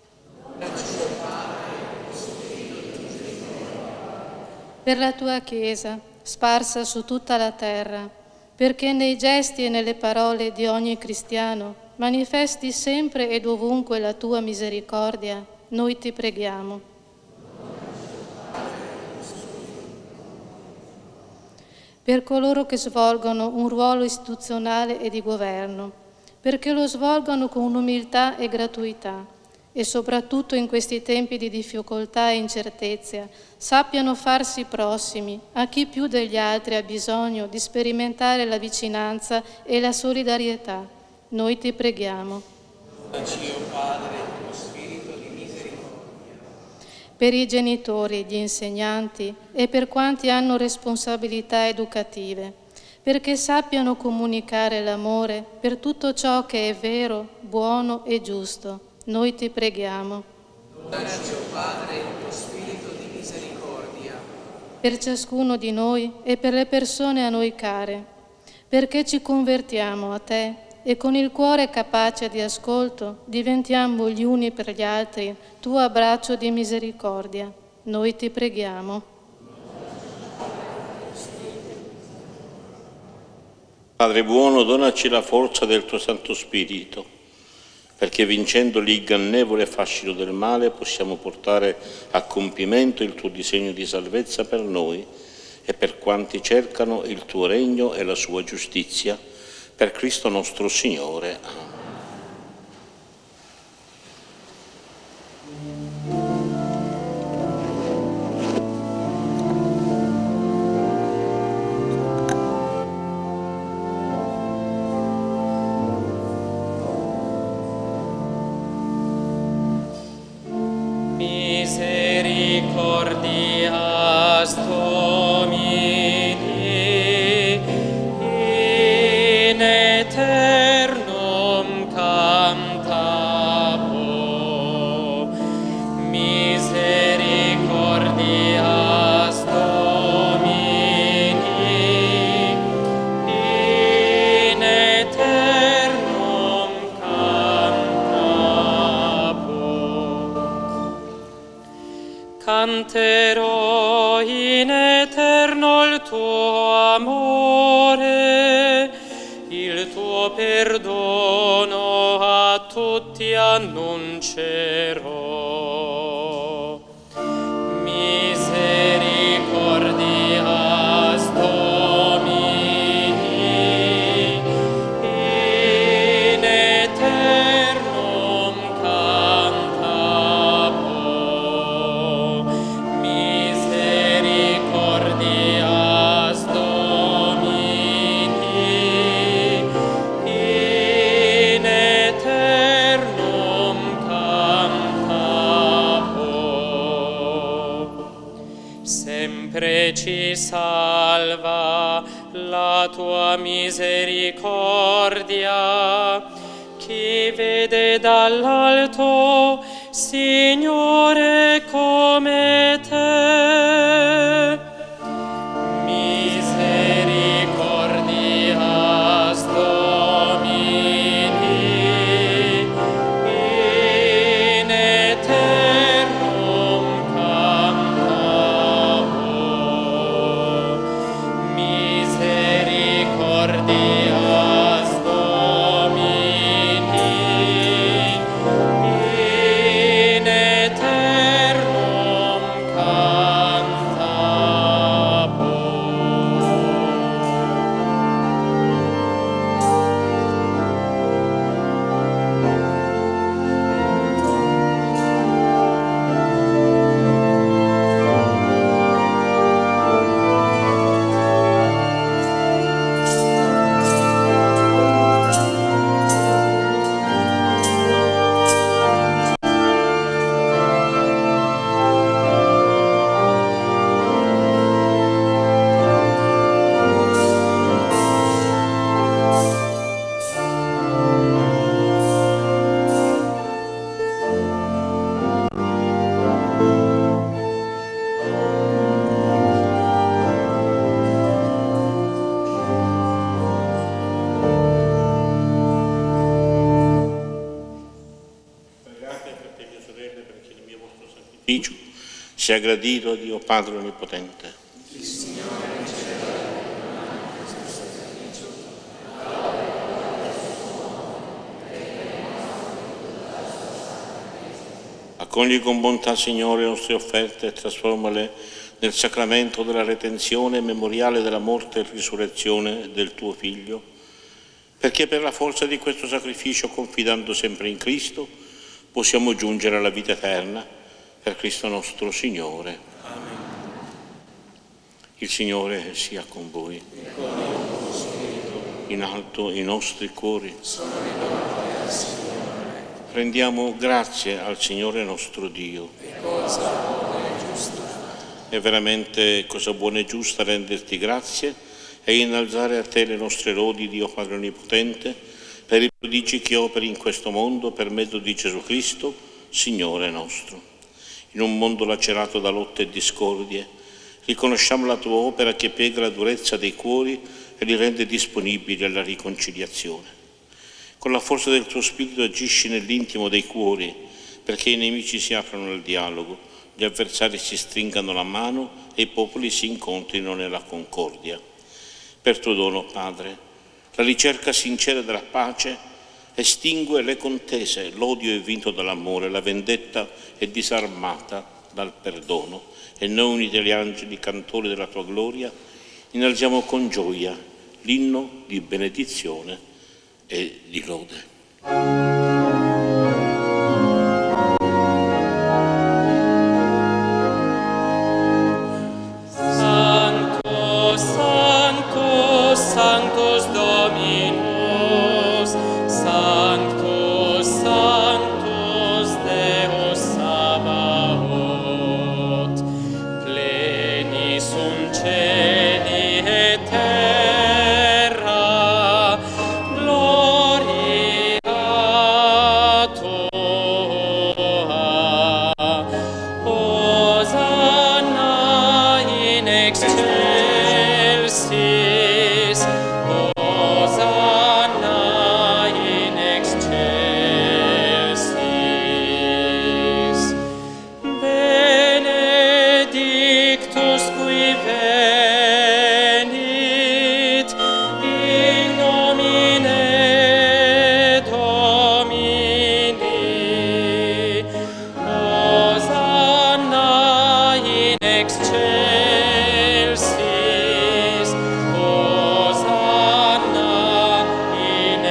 Speaker 9: Per la tua Chiesa, sparsa su tutta la terra, perché nei gesti e nelle parole di ogni cristiano manifesti sempre ed ovunque la tua misericordia, noi ti preghiamo. Per coloro che svolgono un ruolo istituzionale e di governo, perché lo svolgano con umiltà e gratuità, e soprattutto in questi tempi di difficoltà e incertezza sappiano farsi prossimi a chi più degli altri ha bisogno di sperimentare la vicinanza e la solidarietà. Noi ti preghiamo.
Speaker 3: Donaci, o Padre, lo spirito di misericordia.
Speaker 9: Per i genitori, gli insegnanti e per quanti hanno responsabilità educative, perché sappiano comunicare l'amore per tutto ciò che è vero, buono e giusto. Noi ti preghiamo.
Speaker 3: Donaci, o Padre, lo spirito di misericordia.
Speaker 9: Per ciascuno di noi e per le persone a noi care, perché ci convertiamo a te e con il cuore capace di ascolto diventiamo gli uni per gli altri tuo abbraccio di misericordia. Noi ti preghiamo.
Speaker 1: Padre buono, donaci la forza del tuo Santo Spirito, perché vincendo l'ingannevole fascino del male possiamo portare a compimento il tuo disegno di salvezza per noi e per quanti cercano il tuo regno e la sua giustizia, per Cristo nostro Signore. Amen.
Speaker 5: Misericordias Domini in aeternum cantabo. Misericordias Domini in aeternum cantabo. Canterò in eterno il tuo amore, il tuo perdono a tutti annuncerò. Misericordias Domini in aeternum cantabo. Misericordias Domini in aeternum cantabo. Sempre ci salva la tua misericordia, chi vede dall'alto, Signore, come te. Misericordias Domini in aeternum cantabo. Misericordias Domini in aeternum cantabo.
Speaker 1: Sia gradito a Dio Padre Onnipotente.
Speaker 2: Il Signore concederà questo sacrificio.
Speaker 1: Accogli con bontà, Signore, le nostre offerte e trasformale nel sacramento della redenzione memoriale della morte e risurrezione del tuo Figlio, perché per la forza di questo sacrificio, confidando sempre in Cristo, possiamo giungere alla vita eterna, per Cristo nostro Signore.
Speaker 2: Amen.
Speaker 1: Il Signore sia con voi.
Speaker 2: E con il tuo spirito.
Speaker 1: In alto i nostri cuori.
Speaker 2: Sono rivolti al Signore.
Speaker 1: Rendiamo grazie al Signore nostro Dio.
Speaker 2: E cosa buona e giusta.
Speaker 1: È veramente cosa buona e giusta renderti grazie e innalzare a te le nostre lodi, Dio Padre Onnipotente, per i prodigi che operi in questo mondo per mezzo di Gesù Cristo, Signore nostro. In un mondo lacerato da lotte e discordie, riconosciamo la tua opera che piega la durezza dei cuori e li rende disponibili alla riconciliazione. Con la forza del tuo Spirito agisci nell'intimo dei cuori, perché i nemici si aprono al dialogo, gli avversari si stringano la mano e i popoli si incontrino nella concordia. Per tuo dono, Padre, la ricerca sincera della pace estingue le contese, l'odio è vinto dall'amore, la vendetta è disarmata dal perdono, e noi, uniti agli angeli cantori della tua gloria, innalziamo con gioia l'inno di benedizione e di lode.
Speaker 5: Santo, Santo, Sanctus Dominus, Sanctus, Sanctus Deus Sabaoth, pleni sunt cieli et terra, gloria tua, Hosanna in excelsis, Hosanna in excelsis, benedictus qui venit, in nomine Domini, Hosanna in excelsis, Hosanna in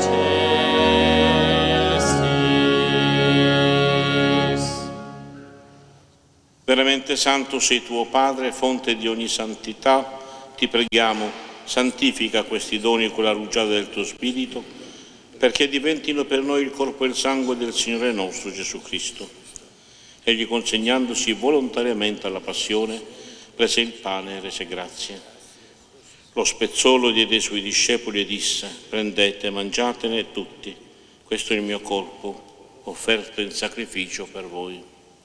Speaker 5: excelsis.
Speaker 1: Veramente santo sei tuo Padre, fonte di ogni santità, ti preghiamo, santifica questi doni con la rugiada del tuo Spirito, perché diventino per noi il corpo e il sangue del Signore nostro Gesù Cristo. Egli, consegnandosi volontariamente alla passione, prese il pane e rese grazie. Lo spezzò, lo diede ai suoi discepoli e disse: prendete, mangiatene tutti, questo è il mio corpo, offerto in sacrificio per voi.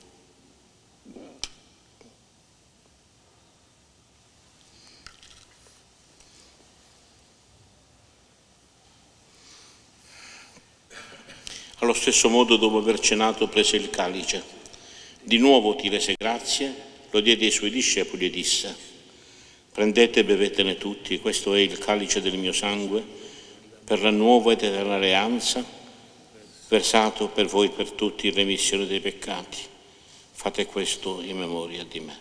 Speaker 1: Allo stesso modo, dopo aver cenato, prese il calice. Di nuovo ti rese grazie, lo diede ai suoi discepoli e disse: prendete e bevetene tutti, questo è il calice del mio sangue, per la nuova ed eterna alleanza, versato per voi e per tutti in remissione dei peccati. Fate questo in memoria di me.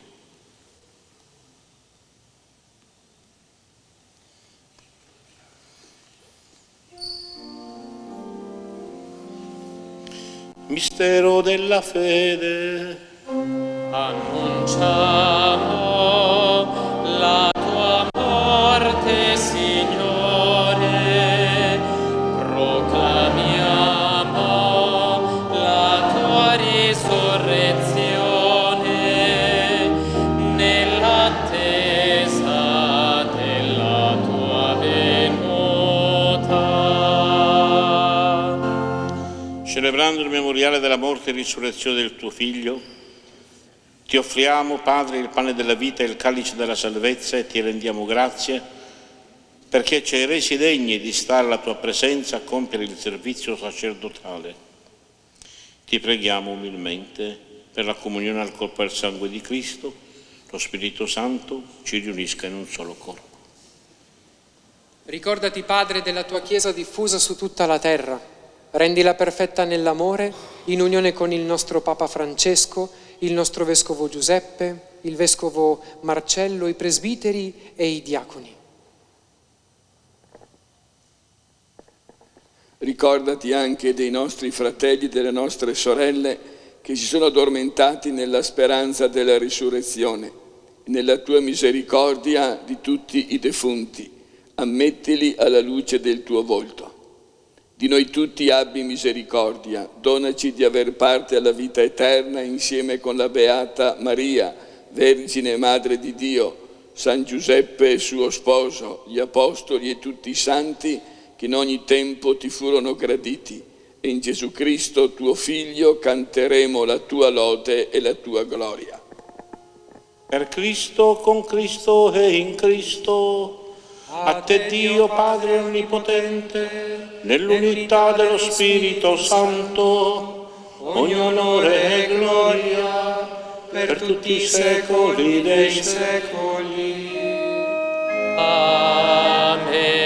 Speaker 1: Mistero della fede.
Speaker 5: Annunciamo la tua morte, Signore, proclamiamo la tua risurrezione nell'attesa della tua venuta.
Speaker 1: Celebrando il memoriale della morte e risurrezione del tuo Figlio, ti offriamo, Padre, il pane della vita e il calice della salvezza e ti rendiamo grazie perché ci hai resi degni di stare alla tua presenza a compiere il servizio sacerdotale. Ti preghiamo umilmente per la comunione al corpo e al sangue di Cristo, lo Spirito Santo ci riunisca in un solo corpo.
Speaker 10: Ricordati, Padre, della tua Chiesa diffusa su tutta la terra. Rendila perfetta nell'amore, in unione con il nostro Papa Francesco, il nostro Vescovo Giuseppe, il Vescovo Marcello, i presbiteri e i diaconi.
Speaker 11: Ricordati anche dei nostri fratelli e delle nostre sorelle che si sono addormentati nella speranza della risurrezione. Nella tua misericordia di tutti i defunti, ammettili alla luce del tuo volto. Di noi tutti abbi misericordia, donaci di aver parte alla vita eterna insieme con la Beata Maria, Vergine Madre di Dio, San Giuseppe e suo sposo, gli Apostoli e tutti i santi che in ogni tempo ti furono graditi, e in Gesù Cristo, tuo Figlio, canteremo la tua lode e la tua gloria.
Speaker 1: Per Cristo, con Cristo e in Cristo, a te Dio Padre Onnipotente, nell'unità dello Spirito Santo, ogni onore e gloria per tutti i secoli dei secoli.
Speaker 5: Amen.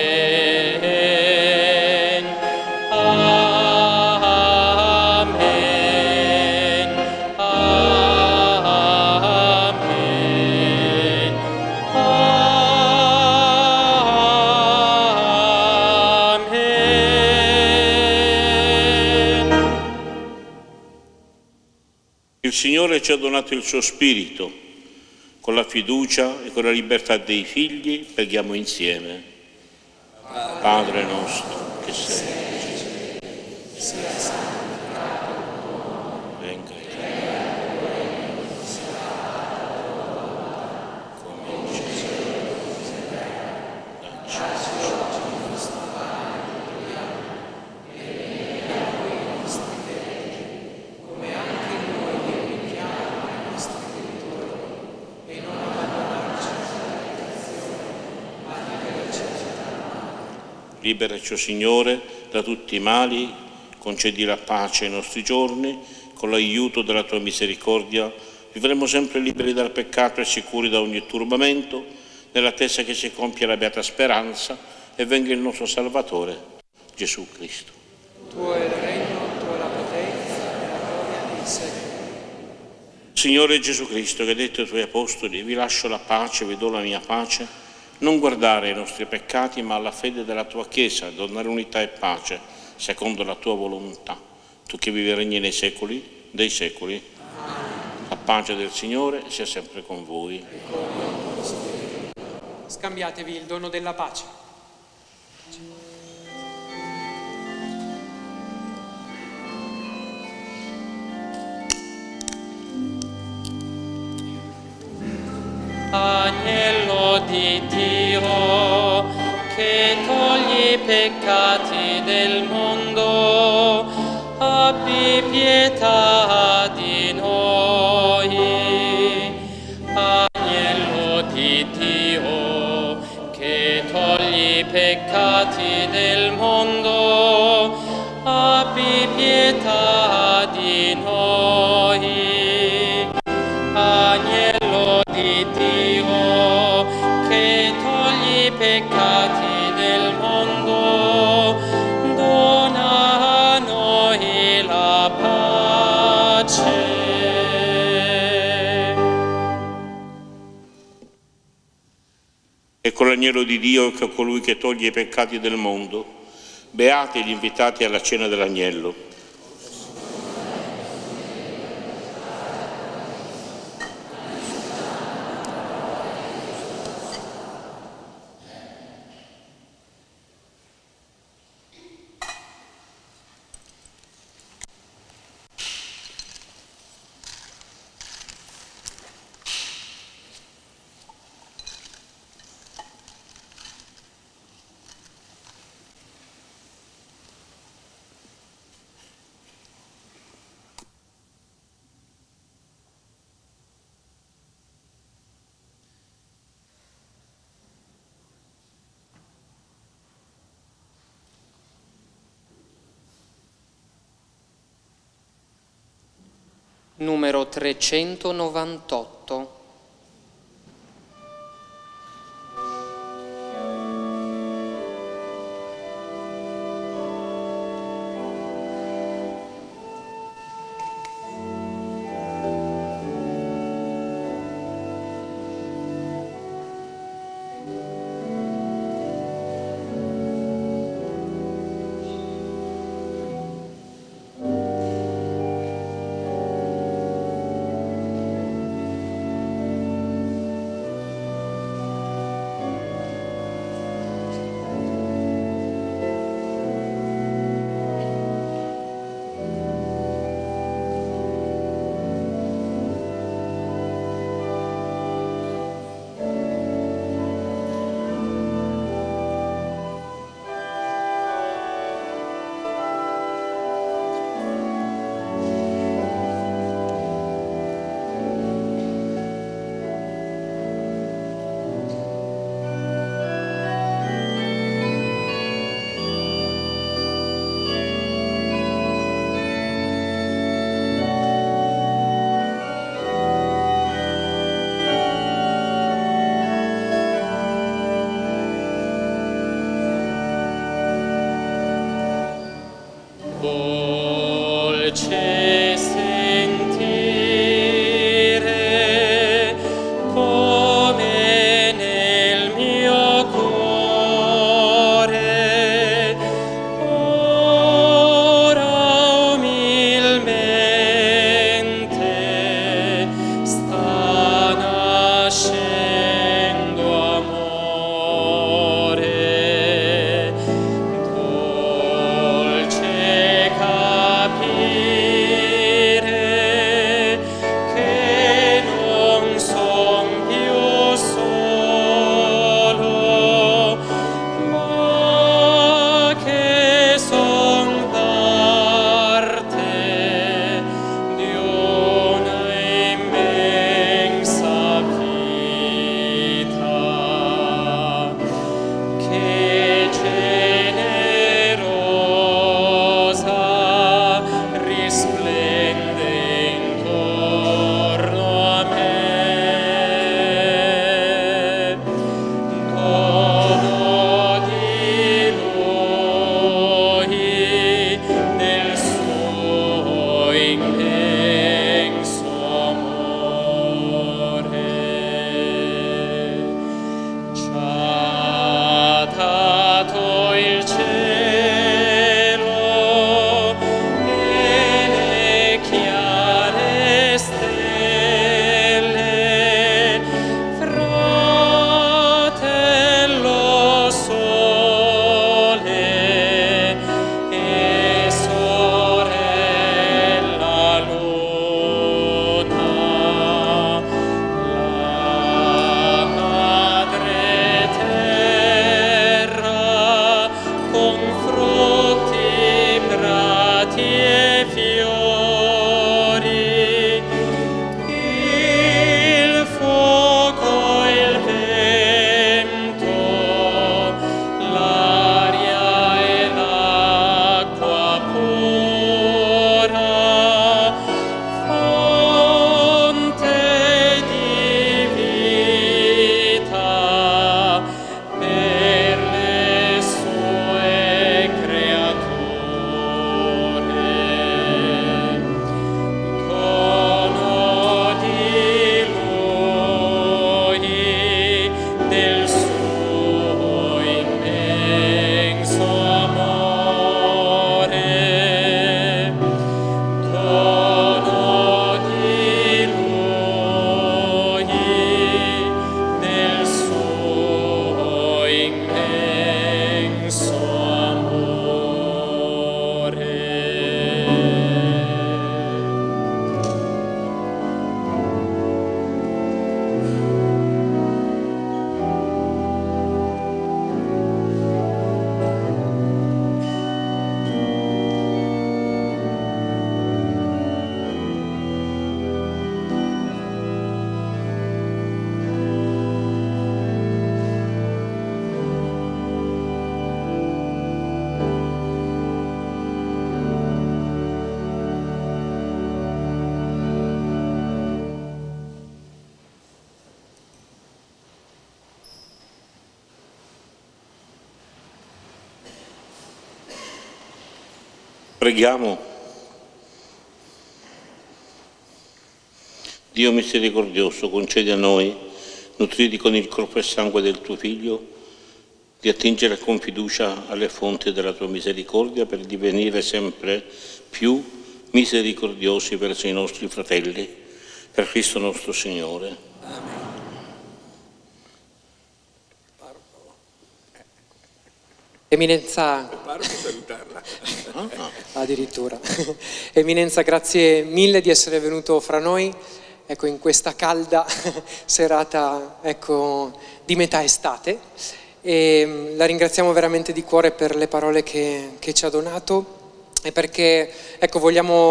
Speaker 1: Il Signore ci ha donato il suo Spirito. Con la fiducia e con la libertà dei figli preghiamo insieme. Padre nostro che sei nei cieli, sia santificato il tuo nome, venga il tuo regno, sia fatta la tua volontà, come in cielo così in terra. Dacci oggi il nostro pane quotidiano e rimetti a noi i nostri debiti, come anche noi li rimettiamo ai nostri debitori, e non abbandonarci alla tentazione, ma liberaci dal male. Liberaci, o Signore, da tutti i mali, concedi la pace ai nostri giorni, con l'aiuto della tua misericordia vivremo sempre liberi dal peccato e sicuri da ogni turbamento, nell'attesa che si compia la beata speranza e venga il nostro Salvatore, Gesù Cristo.
Speaker 10: Tuo è il regno, tua è la potenza e la gloria dei secoli.
Speaker 1: Signore Gesù Cristo, che hai detto ai tuoi apostoli, vi lascio la pace, vi do la mia pace, non guardare ai nostri peccati, ma alla fede della tua Chiesa, donare unità e pace, secondo la tua volontà. Tu che vivi e regni nei secoli dei secoli. La pace del Signore sia sempre con voi.
Speaker 10: Scambiatevi il dono della pace.
Speaker 5: Agnello di Dio, che togli i peccati del mondo, abbi pietà di noi. Agnello di Dio, che togli i peccati del mondo, abbi pietà di noi. Agnello di Dio, che togli i peccati del mondo, dona a noi la pace.
Speaker 1: Ecco l'agnello di Dio, che è colui che toglie i peccati del mondo. Beati gli invitati alla cena dell'agnello.
Speaker 10: numero trecentonovantotto.
Speaker 1: Preghiamo. Dio misericordioso, concedi a noi, nutriti con il corpo e sangue del tuo Figlio, di attingere con fiducia alle fonti della tua misericordia per divenire sempre più misericordiosi verso i nostri fratelli, per Cristo nostro Signore.
Speaker 10: Amen. Eminenza,
Speaker 11: salutarla.
Speaker 10: addirittura. Eminenza, grazie mille di essere venuto fra noi, ecco, in questa calda serata, ecco, di metà estate. E la ringraziamo veramente di cuore per le parole che, che ci ha donato e perché, ecco,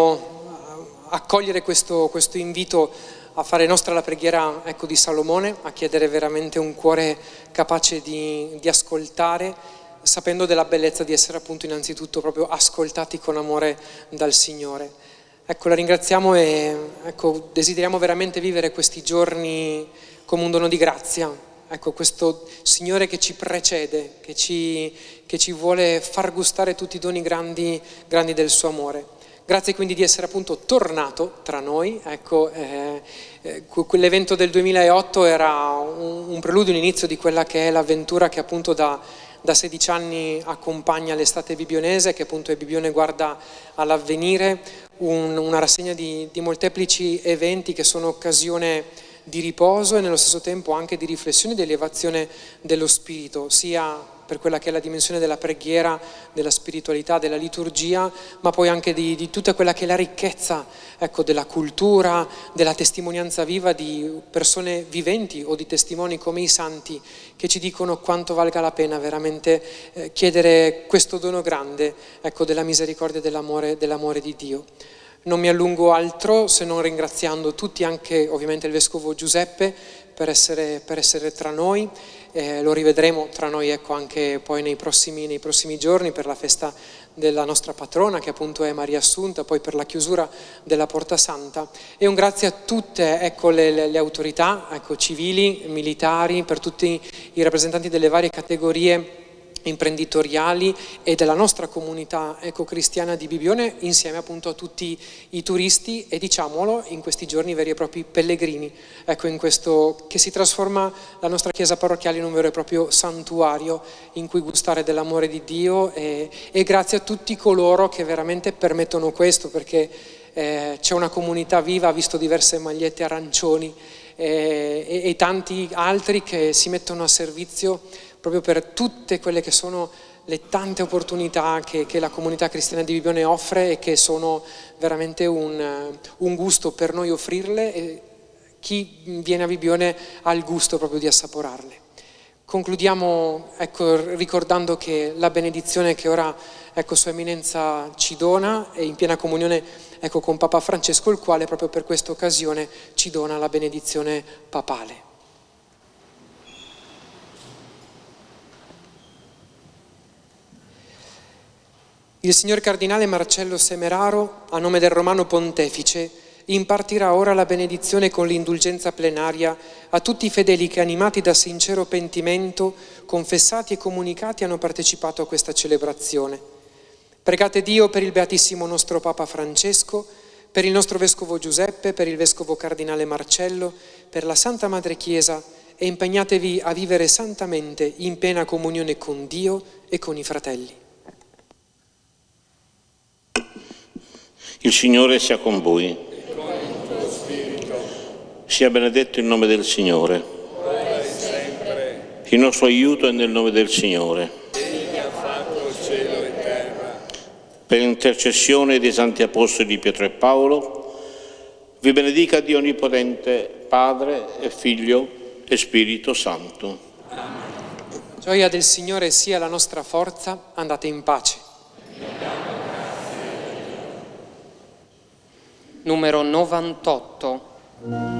Speaker 10: vogliamo accogliere questo, questo invito a fare nostra la preghiera, ecco, di Salomone, a chiedere veramente un cuore capace di, di ascoltare, sapendo della bellezza di essere appunto innanzitutto proprio ascoltati con amore dal Signore. Ecco, la ringraziamo e, ecco, desideriamo veramente vivere questi giorni come un dono di grazia. Ecco, questo Signore che ci precede, che ci, che ci vuole far gustare tutti i doni grandi, grandi del suo amore. Grazie quindi di essere appunto tornato tra noi. Ecco, eh, eh, quell'evento del duemilaotto era un, un preludio, un inizio di quella che è l'avventura che appunto da, da sedici anni accompagna l'estate bibionese, che appunto è Bibione guarda all'avvenire, un, una rassegna di, di molteplici eventi che sono occasione di riposo e nello stesso tempo anche di riflessione e di elevazione dello spirito, sia per quella che è la dimensione della preghiera, della spiritualità, della liturgia, ma poi anche di, di tutta quella che è la ricchezza, ecco, della cultura, della testimonianza viva di persone viventi o di testimoni come i santi che ci dicono quanto valga la pena veramente eh, chiedere questo dono grande, ecco, della misericordia e dell'amore, dell'amore di Dio. Non mi allungo altro se non ringraziando tutti, anche ovviamente il Vescovo Giuseppe, per essere, per essere tra noi. Eh, lo rivedremo tra noi, ecco, anche poi nei prossimi, nei prossimi giorni per la festa della nostra patrona, che appunto è Maria Assunta, poi per la chiusura della Porta Santa. E un grazie a tutte, ecco, le, le, le autorità, ecco, civili, militari, per tutti i rappresentanti delle varie categorie imprenditoriali e della nostra comunità ecocristiana di Bibione, insieme appunto a tutti i turisti e, diciamolo, in questi giorni veri e propri pellegrini, ecco, in questo che si trasforma la nostra chiesa parrocchiale in un vero e proprio santuario in cui gustare dell'amore di Dio, e, e grazie a tutti coloro che veramente permettono questo, perché eh, c'è una comunità viva, ha visto diverse magliette arancioni eh, e, e tanti altri che si mettono a servizio proprio per tutte quelle che sono le tante opportunità che, che la comunità cristiana di Bibione offre e che sono veramente un, un gusto per noi offrirle, e chi viene a Bibione ha il gusto proprio di assaporarle. Concludiamo, ecco, ricordando che la benedizione che ora, ecco, Sua Eminenza ci dona è in piena comunione, ecco, con Papa Francesco, il quale proprio per questa occasione ci dona la benedizione papale. Il signor Cardinale Marcello Semeraro, a nome del Romano Pontefice, impartirà ora la benedizione con l'indulgenza plenaria a tutti i fedeli che, animati da sincero pentimento, confessati e comunicati, hanno partecipato a questa celebrazione. Pregate Dio per il Beatissimo nostro Papa Francesco, per il nostro Vescovo Giuseppe, per il Vescovo Cardinale Marcello, per la Santa Madre Chiesa, e impegnatevi a vivere santamente in piena comunione con Dio e con i fratelli.
Speaker 1: Il Signore sia con voi. Sia benedetto il nome del Signore. Il nostro aiuto è nel nome del Signore.
Speaker 11: Egli ha fatto cielo e terra.
Speaker 1: Per intercessione dei santi apostoli Pietro e Paolo, vi benedica Dio Onnipotente, Padre e Figlio e Spirito Santo.
Speaker 10: Amen. Gioia del Signore sia la nostra forza, andate in pace.
Speaker 12: Numero novantotto.